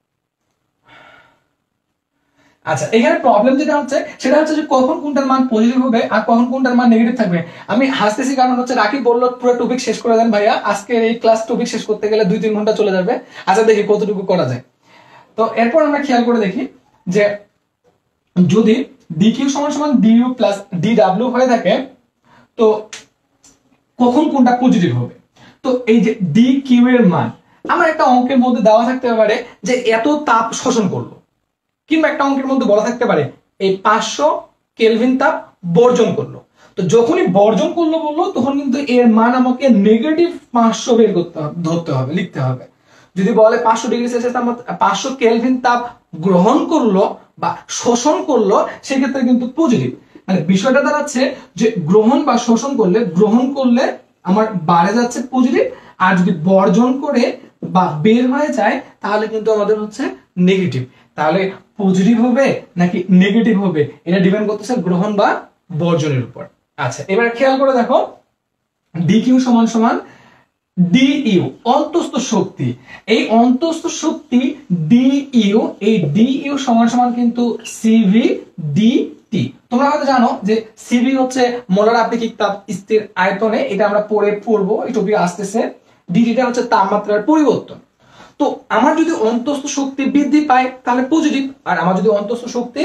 আচ্ছা এখানে প্রবলেম যেটা হচ্ছে সেটা হচ্ছে যে কখন কোনটার মান পজিটিভ হবে আর কখন কোনটার মান নেগেটিভ থাকবে। আমি হাসতেছি কারণ হচ্ছে রাকিব বললো পুরো টপিক শেষ করে দেন ভাইয়া, আজকে এই ক্লাস টপিক শেষ করতে গেলে দুই তিন ঘন্টা চলে যাবে। আচ্ছা দেখি কতটুকু করা যায়। তো এরপর আমরা খেয়াল করে দেখি যে যদি ডি কিউ সমান সমান ডিইউ প্লাস ডি ডাব্লিউ হয়ে থাকে, তো কখন কোনটা পজিটিভ হবে। তো এই যে ডি কিউ এর মান আমার একটা অঙ্কের মধ্যে দেওয়া থাকতে পারে যে এত তাপ শোষণ করলো, কিংবা একটা অঙ্কের মধ্যে বলা থাকতে পারে এই পাঁচশো কেলভিন তাপ বর্জন করলো। তো যখনই বর্জন করলো বললো তখন কিন্তু এর মান আমাকে নেগেটিভ পাঁচশো বের করতে হবে, ধরতে হবে, লিখতে হবে। যদি বলে পাঁচশো ডিগ্রি সেলসিয়াস পাঁচশো কেলভিন তাপ গ্রহণ করলো বা শোষণ করলো, সেক্ষেত্রে কিন্তু পজিটিভ। মানে বিষয়টা দাঁড়াচ্ছে যে গ্রহণ বা শোষণ করলে, গ্রহণ করলে আমার বাড়ে যাচ্ছে পজিটিভ, আর যদি বর্জন করে বা বের হয়ে যায় তাহলে কিন্তু আমাদের হচ্ছে নেগেটিভ। তাহলে পজিটিভ হবে নাকি নেগেটিভ হবে এটা ডিপেন্ড করতেছে গ্রহণ বা বর্জনের উপর। আচ্ছা এবার খেয়াল করে দেখো, ডি কিউ সমান সমান ডিইউ অন্তস্থ শক্তি। এই অন্তস্থ শক্তি ডিইউ, এই ডিইউ সমান সমান কিন্তু সিভি ডি টি। তোমরা হয়তো জানো যে সিভি হচ্ছে মোলার আপেক্ষিক তাপ স্থির আয়তনে, এটা আমরা পরে পড়বো, এই টপিক আসতেছে। ডিটিটা হচ্ছে তাপমাত্রার পরিবর্তন। তো আমার যদি অন্তস্থ শক্তি বৃদ্ধি পায় তাহলে পজিটিভ, আর আমার যদি অন্তস্থ শক্তি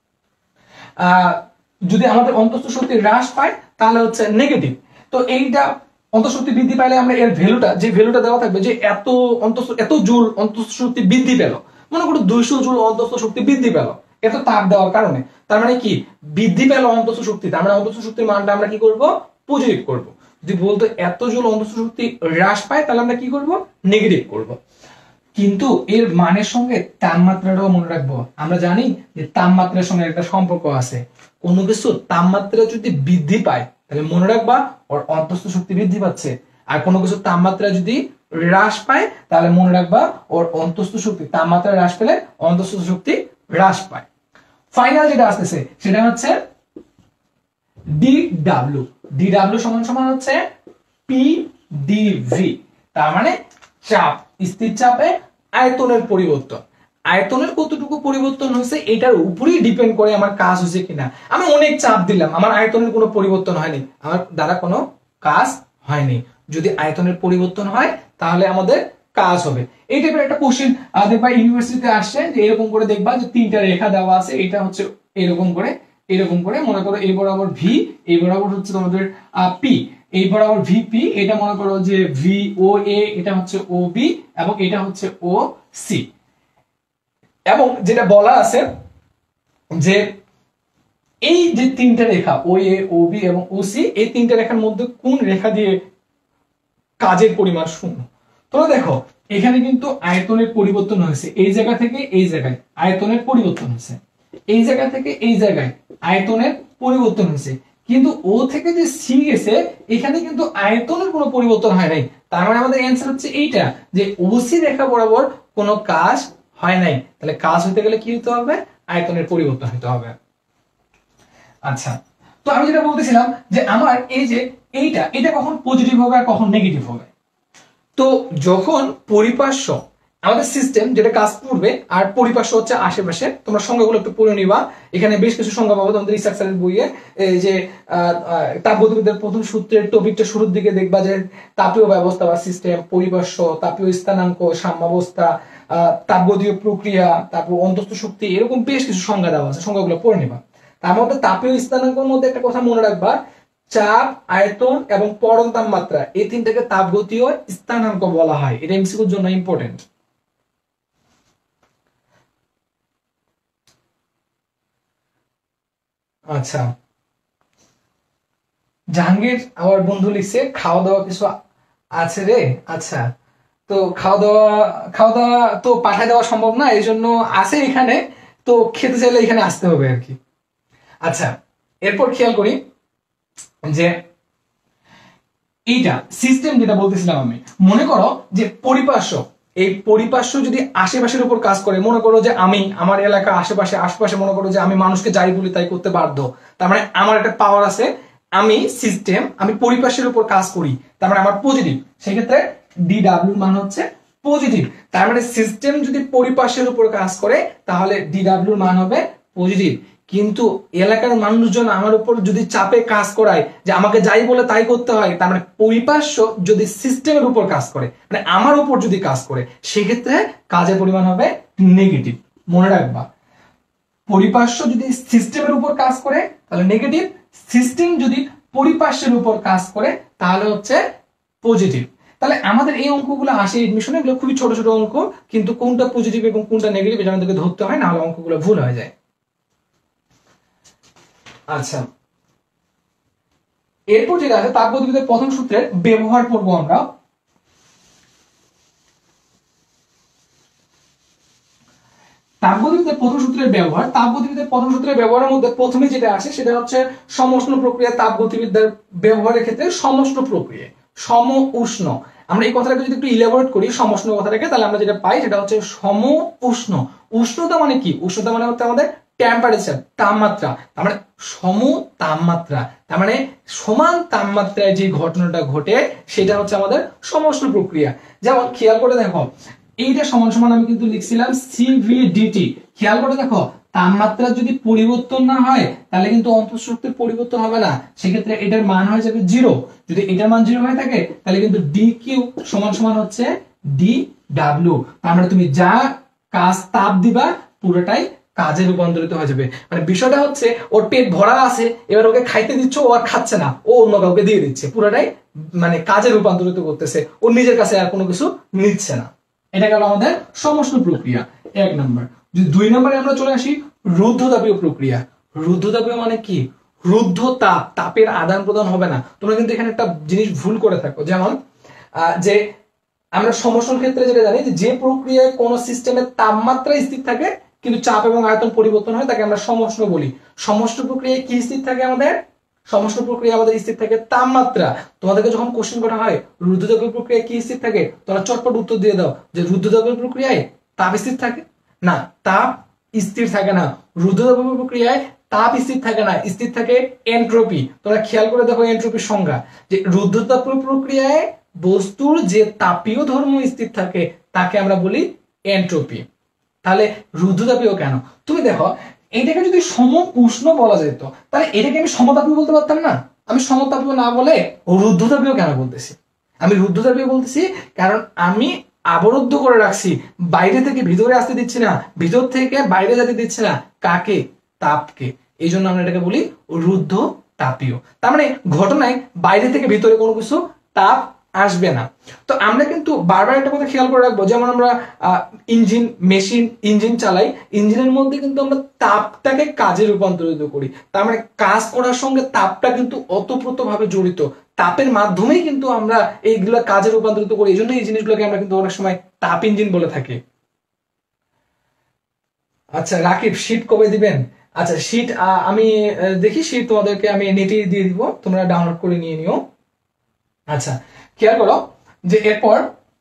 আহ যদি আমাদের অন্তস্থ শক্তি হ্রাস পায় তাহলে হচ্ছে নেগেটিভ। তো এইটা অন্তঃ শক্তি বৃদ্ধি পাইলে আমরা এর ভ্যালুটা, যে ভ্যালুটা দেওয়া থাকবে যে এত অন্তঃ এত জুল অন্তঃস্থ শক্তি বৃদ্ধি পেল, মনে করো দুইশো জুল অন্তঃস্থ শক্তি বৃদ্ধি পেল এত তাপ দেওয়ার কারণে, তার মানে কি বৃদ্ধি পেল অন্তঃস্থ শক্তি, তার মানে অন্তঃস্থ শক্তির মানটা আমরা কি করব, পজিটিভ করব। যদি বলতো এত জুল অন্তঃস্থ শক্তি হ্রাস পায় তাহলে আমরা কি করব, নেগেটিভ করব। কিন্তু এর মানের সঙ্গে তাপমাত্রাটাও মনে রাখবো। আমরা জানি যে তাপমাত্রার সঙ্গে একটা সম্পর্ক আছে। কোনো কিছু তাপমাত্রা যদি বৃদ্ধি পায় তাহলে মনে রাখবা ওর অন্তঃস্থ শক্তি বৃদ্ধি পাচ্ছে, আর কোনো কিছু তাপমাত্রা যদি হ্রাস পায় তাহলে মনে রাখবা ওর অন্তঃস্থ শক্তি, তাপমাত্রা হ্রাস পেলে অন্তঃস্থ শক্তি হ্রাস পায়। ফাইনাল যেটা আসতেছে সেটা হচ্ছে ডি ডাব্লিউ। ডি ডাব্লিউ সমান সমান হচ্ছে পি ডিভি, তার মানে চাপ, স্থির চাপে আয়তনের পরিবর্তন। আয়তনের কতটুকু পরিবর্তন হয়েছে এটার উপরেই ডিপেন্ড করে আমার কাজ হয়েছে কিনা। আমি অনেক চাপ দিলাম, আমার আয়তনের কোনো পরিবর্তন হয়নি, আমার দ্বারা কোনো কাজ হয়নি। যদি আয়তনের পরিবর্তন হয় তাহলে আমাদের কাজ হবে। এই টাইপের একটা কোশ্চেন দেখবা ইউনিভার্সিটিতে আসছে, যে এরকম করে দেখবা যে তিনটা রেখা দেওয়া আছে, এটা হচ্ছে এরকম করে এরকম করে মনে করো এই বরাবর ভি, এই বরাবর হচ্ছে তোমাদের পি, এই বরাবর ভিপি, এটা মনে করো যে ভি ও এ, এটা হচ্ছে ও বি এবং এটা হচ্ছে ও সি। এবং যেটা বলা আছে যে এই যে তিনটা রেখা ও এ, ও বি এবং ও সি, এই তিনটা রেখার মধ্যে কোন রেখা দিয়ে কাজের পরিমাণ শূন্য। তোমরা দেখো এখানে কিন্তু আয়তনের পরিবর্তন হয়েছে, এই জায়গা থেকে এই জায়গায় আয়তনের পরিবর্তন হয়েছে, এই জায়গা থেকে এই জায়গায় আয়তনের পরিবর্তন হয়েছে, কিন্তু ও থেকে যে সি গেছে এখানে কিন্তু আয়তনের কোনো পরিবর্তন হয় নাই। তার মানে আমাদের অ্যান্সার হচ্ছে এইটা, যে ওসি রেখা বরাবর কোনো কাজ হয় নাই। তাহলে কাজ হতে গেলে কি হতে হবে, আয়তনের পরিবর্তন হতে হবে। আচ্ছা, তো আমি যেটা বলতেছিলাম যে আমার এই যে এইটা, এটা কখন পজিটিভ হবে আর কখন নেগেটিভ হবে। তো যখন পরিপার্শ্ব আমাদের সিস্টেম যেটা কাজ করবে আর পরিপার্শ্ব হচ্ছে আশেপাশে, তোমরা সংজ্ঞাগুলো একটু পড়ে নিবা, এখানে বেশ কিছু সংজ্ঞা পাবো তোমাদের স্ট্রাকচারের বইয়ে। এই যে তাপগতিবিদ্যার প্রথম সূত্রের টপিকটা শুরুর দিকে দেখবা যে তাপীয় ব্যবস্থা বা সিস্টেম, পরিপার্শ্ব, তাপীয় স্থানাঙ্ক, সাম্যাবস্থা, তাপগতীয় প্রক্রিয়া, তারপর অন্তঃস্থ শক্তি, এরকম বেশ কিছু সংজ্ঞা দেওয়া আছে, সংজ্ঞাগুলো পড়ে নিবা। তার মধ্যে তাপীয় স্থানাঙ্কের মধ্যে একটা কথা মনে রাখবা, চাপ, আয়তন এবং পরম তাপমাত্রা, এই তিনটাকে তাপগতীয় স্থানাঙ্ক বলা হয়। এটা এমসিকিউর জন্য ইম্পর্টেন্ট। আচ্ছা, জাহাঙ্গীর আমার বন্ধু লিখছে খাওয়া দাওয়া কিছু আছে রে। আচ্ছা, তো খাওয়া দাওয়া খাওয়া দাওয়া তো পাঠায় দেওয়া সম্ভব না, এই জন্য আছে এখানে, তো খেতে চাইলে এখানে আসতে হবে আর কি। আচ্ছা, এরপর খেয়াল করি যে এইটা সিস্টেম যেটা বলতেছিলাম আমি, মনে করো যে পরিপার্শ্ব, এই পরিপার্শ্ব যদি আশেপাশের উপর কাজ করে, মনে করো যে আমি আমার এলাকা আশেপাশে আশেপাশে মনে করো যে আমি মানুষকে যাই বলি তাই করতে বাধ্য, তার মানে আমার একটা পাওয়ার আছে, আমি সিস্টেম, আমি পরিপার্শ্বের উপর কাজ করি, তার মানে আমার পজিটিভ। সেক্ষেত্রে ডি ডাব্লিউ মান হচ্ছে পজিটিভ। তার মানে সিস্টেম যদি পরিপার্শ্বের উপর কাজ করে তাহলে ডি ডাব্লিউ মান হবে পজিটিভ। কিন্তু এলাকার মানুষজন আমার উপর যদি চাপে কাজ করায়, যে আমাকে যাই বলে তাই করতে হয়, তার মানে পরিপার্শ্ব যদি সিস্টেমের উপর কাজ করে, মানে আমার উপর যদি কাজ করে, সেক্ষেত্রে কাজের পরিমাণ হবে নেগেটিভ। মনে রাখবা, পরিপার্শ্ব যদি সিস্টেমের উপর কাজ করে তাহলে নেগেটিভ, সিস্টেম যদি পরিপার্শ্বের উপর কাজ করে তাহলে হচ্ছে পজিটিভ। তাহলে আমাদের এই অঙ্কগুলো আসে এডমিশনে, এগুলো খুবই ছোট ছোট অঙ্ক, কিন্তু কোনটা পজিটিভ এবং কোনটা নেগেটিভ এটা আমাদেরকে ধরতে হয়, না হলে অঙ্কগুলো ভুল হয়ে যায়। আচ্ছা, এরপর যেটা আছে তাপগতিবিদ্যার প্রথম সূত্রের ব্যবহার করব আমরা। তাপগতিবিদ্যার প্রথম সূত্রের ব্যবহার, তাপগতিবিদ্যার প্রথম সূত্রের ব্যবহারের মধ্যে প্রথমে যেটা আসে সেটা হচ্ছে সমষ্ণ প্রক্রিয়া। তাপগতিবিদ্যার ব্যবহারের ক্ষেত্রে সমষ্ণ প্রক্রিয়া, সম উষ্ণ, আমরা এই কথাটাকে যদি একটু ইলাবোরেট করি সমষ্ণ কথাটাকে, তাহলে আমরা যেটা পাই সেটা হচ্ছে সম উষ্ণ। উষ্ণতা মানে কি? উষ্ণতা মানে হচ্ছে আমাদের টেম্পারেচার, তাপমাত্রা, তার মানে সম তাপমাত্রা, তার মানে সমান তাপমাত্রায় যে ঘটনাটা ঘটে সেটা হচ্ছে আমাদের সমষ্ণ প্রক্রিয়া। যেমন খেয়াল করে দেখো, এইটা সমান সমান আমি কিন্তু লিখছিলাম সিভিডিটি, খেয়াল করে দেখো তাপমাত্রা যদি পরিবর্তন না হয় তাহলে কিন্তু অন্তঃস্থ শক্তির পরিবর্তন হবে না, সেক্ষেত্রে এটার মান হয়ে যাবে জিরো। যদি এটার মান জিরো হয়ে থাকে তাহলে কিন্তু ডি কিউ সমান সমান হচ্ছে ডি ডাব্লিউ। তার মানে তুমি যা কাজ তাপ দিবা পুরোটাই কাজে রূপান্তরিত হয়ে যাবে। মানে বিষয়টা হচ্ছে ওর পেট ভরা আছে, এবার ওকে খাইতে দিচ্ছ, ও আর খাচ্ছে না, ও অন্য কাউকে দিয়ে দিচ্ছে, পুরোটাই মানে কাজে রূপান্তরিত করতেছে, ও নিজের কাছে আর কোনো কিছু নিচ্ছে না। এটা গেল আমাদের সমষ্ণ প্রক্রিয়া এক নম্বর। যদি দুই নম্বরে আমরা চলে আসি রুদ্ধতাপীয় প্রক্রিয়া। রুদ্ধতাপীয় মানে কি? রুদ্ধ তাপ, তাপের আদান প্রদান হবে না। তোমরা কিন্তু এখানে একটা জিনিস ভুল করে থাকো, যেমন যে আমরা সমষ্ণ ক্ষেত্রে যেটা জানি যে প্রক্রিয়ায় কোন সিস্টেমের তাপমাত্রা স্থির থাকে কিন্তু চাপ এবং আয়তন পরিবর্তন হয় তাকে আমরা সমষ্ণ বলি। সমষ্ণ প্রক্রিয়ায় কি স্থির থাকে? আমাদের সমষ্ণ প্রক্রিয়া আমাদের স্থির থাকে তাপমাত্রা। তোমাদেরকে যখন কোশ্চেন করা হয় রুদ্ধতাপীয় প্রক্রিয়ায় কি স্থির থাকে, তোমরা চটপট উত্তর দিয়ে দাও যে রুদ্ধতাপীয় প্রক্রিয়ায় তাপ স্থির থাকে না, তাপ স্থির থাকে না। রুদ্ধতাপীয় প্রক্রিয়ায় তাপ স্থির থাকে না, স্থির থাকে এন্ট্রপি। তোমরা খেয়াল করে দেখো এন্ট্রপির সংজ্ঞা, যে রুদ্ধতাপীয় প্রক্রিয়ায় বস্তুর যে তাপীয় ধর্ম স্থির থাকে তাকে আমরা বলি এন্ট্রপি। তাহলে রুদ্ধতাপীয় কেন? তুমি দেখো এটাকে যদি সম উষ্ণ বলা যেত তাহলে এটাকে আমি সমতাপীয় বলতে পারতাম না? আমি সমতাপীয় না বলে রুদ্ধতাপীয় কেন বলতেছি? আমি রুদ্ধতাপীয় বলতেছি কারণ আমি আবরুদ্ধ করে রাখছি, বাইরে থেকে ভিতরে আসতে দিচ্ছি না, ভিতর থেকে বাইরে যেতে দিচ্ছি না। কাকে? তাপকে। এই জন্য আমরা এটাকে বলি রুদ্ধ তাপীয়। তার মানে ঘটনায় বাইরে থেকে ভিতরে কোনো কিছু তাপ আসবে না। তো আমরা কিন্তু বারবার একটা কথা খেয়াল করে রাখবো, যেমন আমরা ইঞ্জিন মেশিন ইঞ্জিন চালাই, ইঞ্জিনের মধ্যে কিন্তু আমরা তাপটাকে কাজে রূপান্তরিত করি। তার মানে কাজ করার সঙ্গে তাপটা কিন্তু ওতপ্রোতভাবে জড়িত, তাপের মাধ্যমেই কিন্তু আমরা এইগুলো কাজে রূপান্তরিত করি। এই জন্য এই জিনিসগুলোকে আমরা কিন্তু অনেক সময় তাপ ইঞ্জিন বলে থাকি। আচ্ছা রাকিব, শীট কবে দিবেন? আচ্ছা শীট আমি দেখি, শীট তোমাদেরকে আমি নেটে দিয়ে দিব, তোমরা ডাউনলোড করে নিয়ে নিও। আচ্ছা খেয়াল করো যে এরপর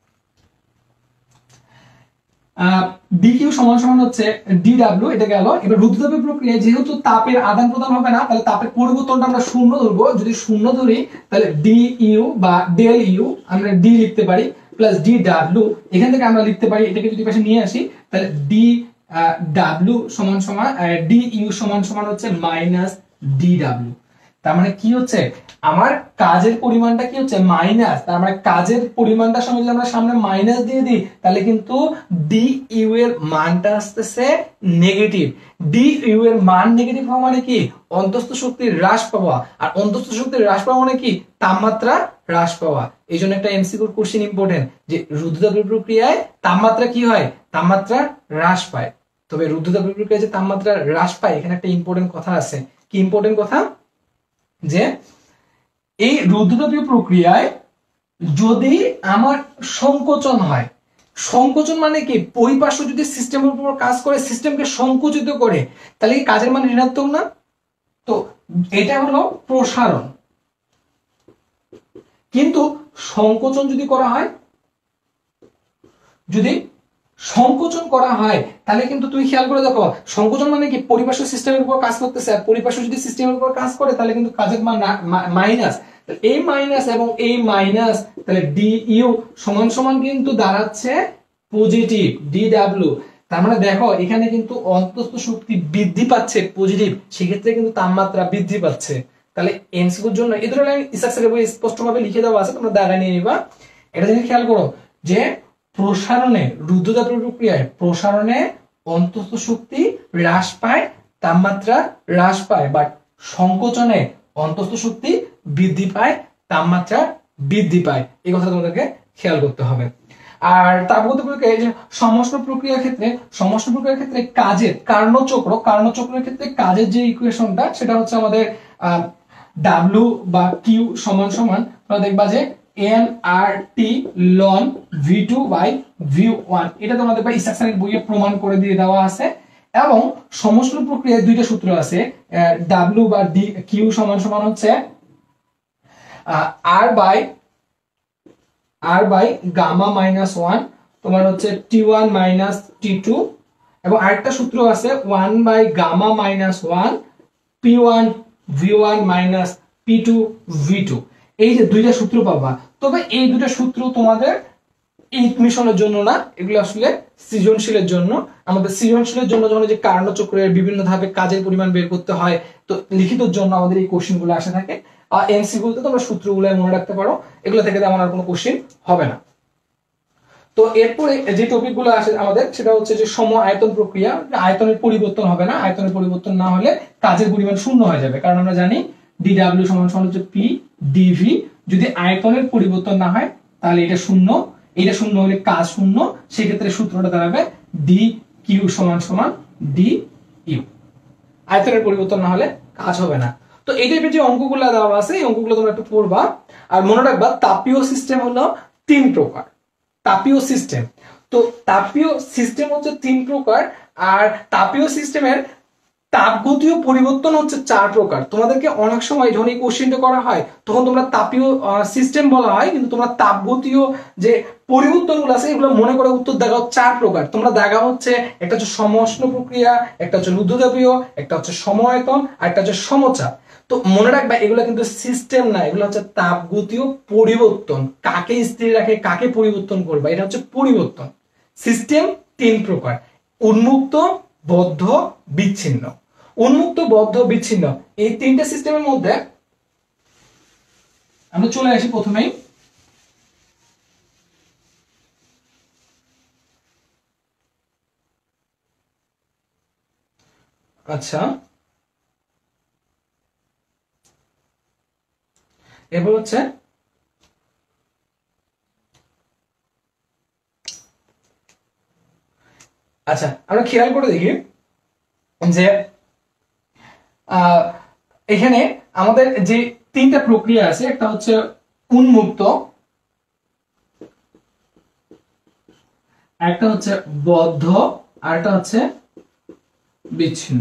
ডিকিউ সমান সমান হচ্ছে ডি ডাব্লিউ, এটা গেল। এবার রুদ্ধতাপীয় প্রক্রিয়ায় যেহেতু তাপের আদান প্রদান হবে না তাহলে তাপের পরিবর্তনটা আমরা শূন্য ধরবো। যদি শূন্য ধরি তাহলে ডি ইউ বা ডেল ইউ আমরা ডি লিখতে পারি প্লাস ডি ডাব্লিউ, এখান থেকে আমরা লিখতে পারি এটাকে যদি পাশে নিয়ে আসি তাহলে ডি ডাব্লিউ সমান সমান ডি ইউ সমান সমান হচ্ছে মাইনাস ডি ডাব্লিউ। তার মানে কি হচ্ছে, আমার কাজের পরিমাণটা কি হচ্ছে মাইনাস, তার মানে কাজের পরিমাণটার সঙ্গে যদি আমরা সামনে মাইনাস দিয়ে দিই তাহলে কিন্তু ডি ইউ এর মানটা আসতেছে নেগেটিভ। ডি ইউ এর মান নেগেটিভ হওয়া মানে কি অন্তঃস্থ শক্তির হ্রাস পাওয়া, আর অন্তঃস্থ শক্তির হ্রাস পাওয়া মানে কি তাপমাত্রা হ্রাস পাওয়া। এই জন্য একটা এমসিকিউ কোশ্চেন ইম্পর্টেন্ট, যে রুদ্ধতাপীয় প্রক্রিয়ায় তাপমাত্রা কি হয়, তাপমাত্রা হ্রাস পায়। তবে রুদ্ধতাপীয় প্রক্রিয়ায় যে তাপমাত্রা হ্রাস পায় এখানে একটা ইম্পর্টেন্ট কথা আছে। কি ইম্পর্টেন্ট কথা? যে এই রুদ্ধতাপীয় প্রক্রিয়ায় যদি আমার সংকোচন হয়, সংকোচন মানে কি পরিপার্শ্ব যদি সিস্টেমের উপর কাজ করে, সিস্টেমকে সংকুচিত করে, তাহলে কি কাজের মান ঋণাত্মক না? তো এটা হলো প্রসারণ। কিন্তু সংকোচন যদি করা হয়, যদি সংকোচন করা হয় তাহলে কিন্তু তুমি খেয়াল করে দেখো সংকোচন মানে কি পরিপার্শ্ব সিস্টেমের উপর কাজ করতেছে, আর পরিপার্শ্ব যদি সিস্টেমের উপর কাজ করে তাহলে কিন্তু কাজের মান মাইনাস। এই মাইনাস এবং এই মাইনাস, তাহলে ডি ইউ সমান সমান কিন্তু দাঁড়াচ্ছে পজিটিভ ডি ডাব্লিউ। তার মানে দেখো এখানে কিন্তু অন্তঃস্থ শক্তি বৃদ্ধি পাচ্ছে পজিটিভ, সেক্ষেত্রে কিন্তু তাপমাত্রা বৃদ্ধি পাচ্ছে। তাহলে এমসিকিউর জন্য এই ধরনের লাইন স্ট্রাকচারে বই স্পষ্টভাবে লিখে দেওয়া আছে, তোমরা দাগা নিয়ে নিবা। এটা যদি খেয়াল করো যে প্রসারণে রুদ্ধতাপীয় প্রক্রিয়ায় প্রসারণে অন্তঃস্থ শক্তি হ্রাস পায়, তাপমাত্রা হ্রাস পায়, বাট সংকোচনে অন্তঃস্থ শক্তি বৃদ্ধি পায়, তাপমাত্রা বৃদ্ধি পায়। এই কথা তোমাদেরকে খেয়াল করতে হবে। আর তাপগত প্রক্রিয়ায় যে সমষ্ণ প্রক্রিয়ার ক্ষেত্রে সমষ্ণ প্রক্রিয়ার ক্ষেত্রে কাজের কার্ণচক্র কার্ণচক্রের ক্ষেত্রে কাজের যে ইকুয়েশনটা সেটা হচ্ছে আমাদের ডাব্লিউ বা কিউ সমান সমান তোমরা দেখবা যে N R T ln V two by V one. এটা তোমাদের বা স্ট্রাকচারের বইয়ে প্রমাণ করে দিয়ে দেওয়া আছে। এবং সমষ্ণ প্রক্রিয়ায় দুইটা সূত্র আছে, ডাব্লিউ বা ডি কিউ সমান সমান হচ্ছে R by R by gamma minus one, তোমার হচ্ছে T one minus T two, এবং আরেকটা সূত্র আছে one by gamma minus one P one V one minus P two V two. এই যে দুইটা সূত্র পাবা, তবে এই দুটো সূত্র তোমাদের এই মিশনের জন্য না, এগুলো আসলে সৃজনশীলের জন্য। আমাদের সৃজনশীলের জন্য যখন যে কার্যচক্রের বিভিন্ন ধাপে কাজের পরিমাণ বের করতে হয়, তো লিখিতর জন্য আমাদের এই কোশ্চেনগুলো আসে থাকে। আর এমসিকিউতে তোমরা সূত্রগুলো মনে রাখতে পারো, এগুলো থেকে তেমন আর কোনো কোশ্চেন হবে না। তো এরপরে যে টপিকগুলো আসে আমাদের, সেটা হচ্ছে যে সম আয়তন প্রক্রিয়া। আয়তনের পরিবর্তন হবে না, আয়তনের পরিবর্তন না হলে কাজের পরিমাণ শূন্য হয়ে যাবে, কারণ আমরা জানি ডি ডাব্লিউ সমান সমান হচ্ছে পি ডিভি। যদি আয়তনের পরিবর্তন না হয় তাহলে এটা শূন্য, এটা শূন্য হলে কাজ শূন্য, সেক্ষেত্রে সূত্রটা দাঁড়াবে ডি কিউ সমান সমান ডি ইউ। আয়তনের পরিবর্তন না হলে কাজ হবে না। তো এই টাইপের যে অঙ্কগুলো দেওয়া আছে, এই অঙ্কগুলো তোমরা একটু পড়বা। আর মনে রাখবা তাপীয় সিস্টেম হলো তিন প্রকার। তাপীয় সিস্টেম, তো তাপীয় সিস্টেম হচ্ছে তিন প্রকার। আর তাপীয় সিস্টেমের তাপগতীয় পরিবর্তন হচ্ছে চার প্রকার। তোমাদেরকে অনেক সময় যখন এই কোশ্চেনটা করা হয় তখন তোমরা তাপীয় সিস্টেম বলা হয়, কিন্তু তোমরা তাপগতীয় যে পরিবর্তনগুলো আছে এগুলো মনে করে উত্তর দেখাও চার প্রকার। তোমরা দেখা হচ্ছে একটা হচ্ছে সমউষ্ণ প্রক্রিয়া, একটা হচ্ছে রুদ্ধতাপীয়, একটা হচ্ছে সমায়তন, আর একটা হচ্ছে সমচাপ। তো মনে রাখবা এগুলো কিন্তু সিস্টেম না, এগুলো হচ্ছে তাপগতীয় পরিবর্তন। কাকে স্থির রাখে কাকে পরিবর্তন করবা, এটা হচ্ছে পরিবর্তন। সিস্টেম তিন প্রকার: উন্মুক্ত, বদ্ধ, বিচ্ছিন্ন। উন্মুক্ত, বদ্ধ, বিচ্ছিন্ন, এই তিনটা সিস্টেমের মধ্যে আমরা চলে আসি প্রথমেই আচ্ছা এবার হচ্ছে আচ্ছা আমরা খেয়াল করে দেখি যে এখানে আমাদের যে তিনটা প্রক্রিয়া আছে, একটা হচ্ছে উন্মুক্ত, একটা হচ্ছে বদ্ধ, আর একটা হচ্ছে বিচ্ছিন্ন।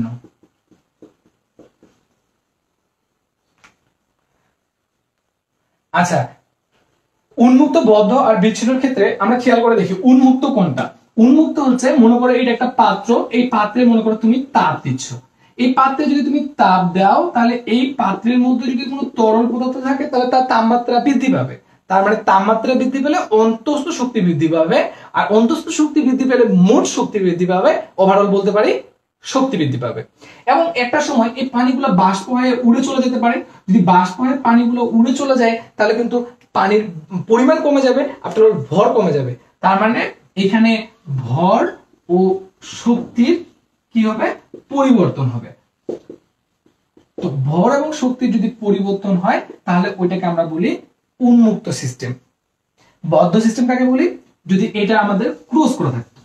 আচ্ছা, উন্মুক্ত, বদ্ধ আর বিচ্ছিন্নর ক্ষেত্রে আমরা খেয়াল করে দেখি উন্মুক্ত কোনটা। উন্মুক্ত হচ্ছে, মনে করো এটা একটা পাত্র, এই পাত্রে মনে করো তুমি তাপ দিচ্ছ। এই পাত্রে যদি তুমি তাপ দাও তাহলে এই পাত্রের মধ্যে যদি কোনো তরল পদার্থ থাকে তাহলে তার তাপমাত্রা বৃদ্ধি পাবে। তার মানে তাপমাত্রা বৃদ্ধি পেলে অন্তস্থ শক্তি বৃদ্ধি পাবে, আর অন্তস্থ শক্তি বৃদ্ধি পেলে মোট শক্তি বৃদ্ধি পাবে। ওভারঅল বলতে পারি শক্তি বৃদ্ধি পাবে। এবং একটা সময় এই পানিগুলো বাষ্প হয়ে উড়ে চলে যেতে পারে। যদি বাষ্প হয়ে পানিগুলো উড়ে চলে যায় তাহলে কিন্তু পানির পরিমাণ কমে যাবে, আফটার অল ভর কমে যাবে। তার মানে এখানে ভর ও শক্তির কি হবে, পরিবর্তন হবে। তো ভর এবং শক্তির যদি পরিবর্তন হয় তাহলে ওইটাকে আমরা বলি উন্মুক্ত সিস্টেম। বদ্ধ সিস্টেম কাকে বলি, যদি এটা আমাদের ক্রস করে থাকতো,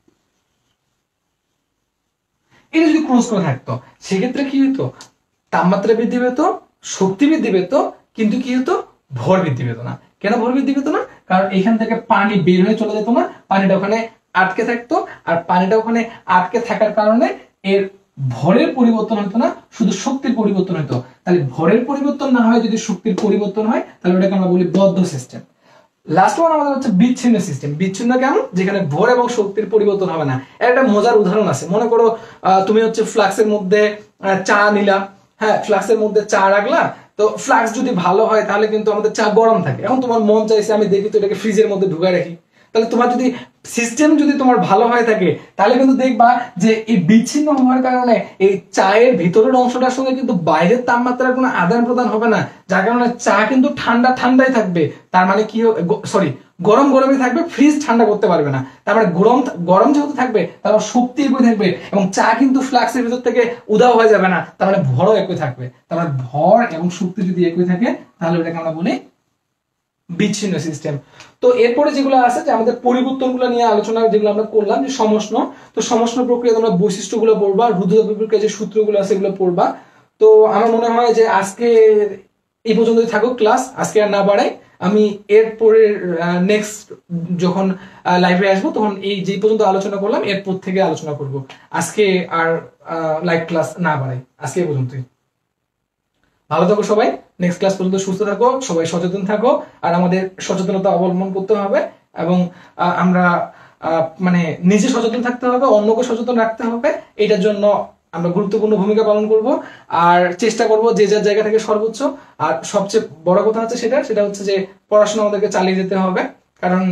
এটা যদি ক্রস করে থাকতো সেক্ষেত্রে কি হতো, তাপমাত্রা বৃদ্ধি পেত, শক্তি বৃদ্ধি পেত, কিন্তু কি হতো, ভর বৃদ্ধি পেত না। কেন ভর বৃদ্ধি পেত না? কারণ এখান থেকে পানি বের হয়ে চলে যেত না, পানিটা ওখানে আটকে থাকতো। আর পানিটা ওখানে আটকে থাকার কারণে এর ভরের পরিবর্তন হতো না, শুধু শক্তির পরিবর্তন হতো। তাহলে ভরের পরিবর্তন না হয় যদি শক্তির পরিবর্তন হয় তাহলে ওটাকে আমরা বলি বদ্ধ সিস্টেম। লাস্ট ওয়ান আমাদের হচ্ছে বিচ্ছিন্ন সিস্টেম। বিচ্ছিন্ন কেমন, যেখানে ভর এবং শক্তির পরিবর্তন হবে না। একটা মজার উদাহরণ আছে, মনে করো তুমি হচ্ছে ফ্লাক্সের মধ্যে চা নিলা, হ্যাঁ ফ্লাক্সের মধ্যে চা রাখলা। তো ফ্লাক্স যদি ভালো হয় তাহলে কিন্তু আমাদের চা গরম থাকে। এখন তোমার মন চাইছে আমি দেখি তো এটাকে ফ্রিজের মধ্যে ঢুকায় রাখি। তাহলে তোমার যদি সিস্টেম যদি তোমার ভালো হয়ে থাকে তাহলে কিন্তু দেখবা যে এই বিচ্ছিন্ন হওয়ার কারণে এই চায়ের ভিতরের অংশটার সঙ্গে কিন্তু বাইরের তাপমাত্রার কোনো আদান প্রদান হবে না, যার কারণে চা কিন্তু ঠান্ডা ঠান্ডাই থাকবে। তার মানে কি, সরি গরম গরমই থাকবে, ফ্রিজ ঠান্ডা করতে পারবে না। তার মানে গরম গরম যেহেতু থাকবে তারপর শক্তি একই থাকবে, এবং চা কিন্তু ফ্লাক্সের ভিতর থেকে উধাও হয়ে যাবে না। তার মানে ভরও একই থাকবে। তার মানে ভর এবং শক্তি যদি একই থাকে তাহলে ওটাকে আমরা বলি বিচ্ছিন্ন সিস্টেম। তো এরপরে যেগুলো আছে যে আমাদের পরিবর্তনগুলো নিয়ে আলোচনা যেগুলো আমরা করলাম, যে সমষ্ণ, তো সমষ্ণ প্রক্রিয়া তোমরা বৈশিষ্ট্যগুলো পড়বা, রুদ্ধতাপ প্রক্রিয়া যে সূত্রগুলো আছে এগুলো পড়বা। তো আমার মনে হয় যে আজকে এই পর্যন্তই থাকুক ক্লাস, আজকে আর না বাড়াই। আমি এরপরে নেক্সট যখন লাইভে আসবো তখন এই যে পর্যন্ত আলোচনা করলাম এরপর থেকে আলোচনা করব। আজকে আর লাইভ ক্লাস না বাড়াই, আজকে এই পর্যন্তই। ভালো থাকো সবাই, নেক্সট ক্লাস পর্যন্ত সুস্থ থাকো, সবাই সচেতন থাকো। আর আমাদের সচেতনতা অবলম্বন করতে হবে, এবং আমরা মানে নিজে সচেতন থাকতে হবে, অন্যকে সচেতন রাখতে হবে। এটার জন্য আমরা গুরুত্বপূর্ণ ভূমিকা পালন করব, আর চেষ্টা করব যে যার জায়গা থেকে সর্বোচ্চ। আর সবচেয়ে বড় কথা হচ্ছে সেটা সেটা হচ্ছে যে পড়াশোনা আমাদেরকে চালিয়ে যেতে হবে, কারণ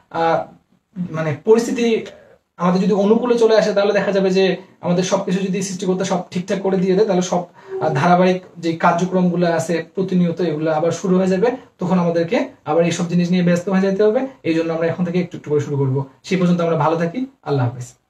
আহ, মানে পরিস্থিতি আমাদের যদি অনুকূলে চলে আসে, তাহলে দেখা যাবে যে আমাদের সবকিছু যদি সৃষ্টিকর্তা সব ঠিকঠাক করে দিয়ে দেয়, তাহলে সব আহ, ধারাবাহিক যে কার্যক্রমগুলো আছে প্রতিনিয়ত এগুলো আবার শুরু হয়ে যাবে। তখন আমাদেরকে আবার এইসব জিনিস নিয়ে ব্যস্ত হয়ে যেতে হবে। এই জন্য আমরা এখন থেকে একটু একটু করে শুরু করবো। সেই পর্যন্ত আমরা ভালো থাকি। আল্লাহ হাফেজ।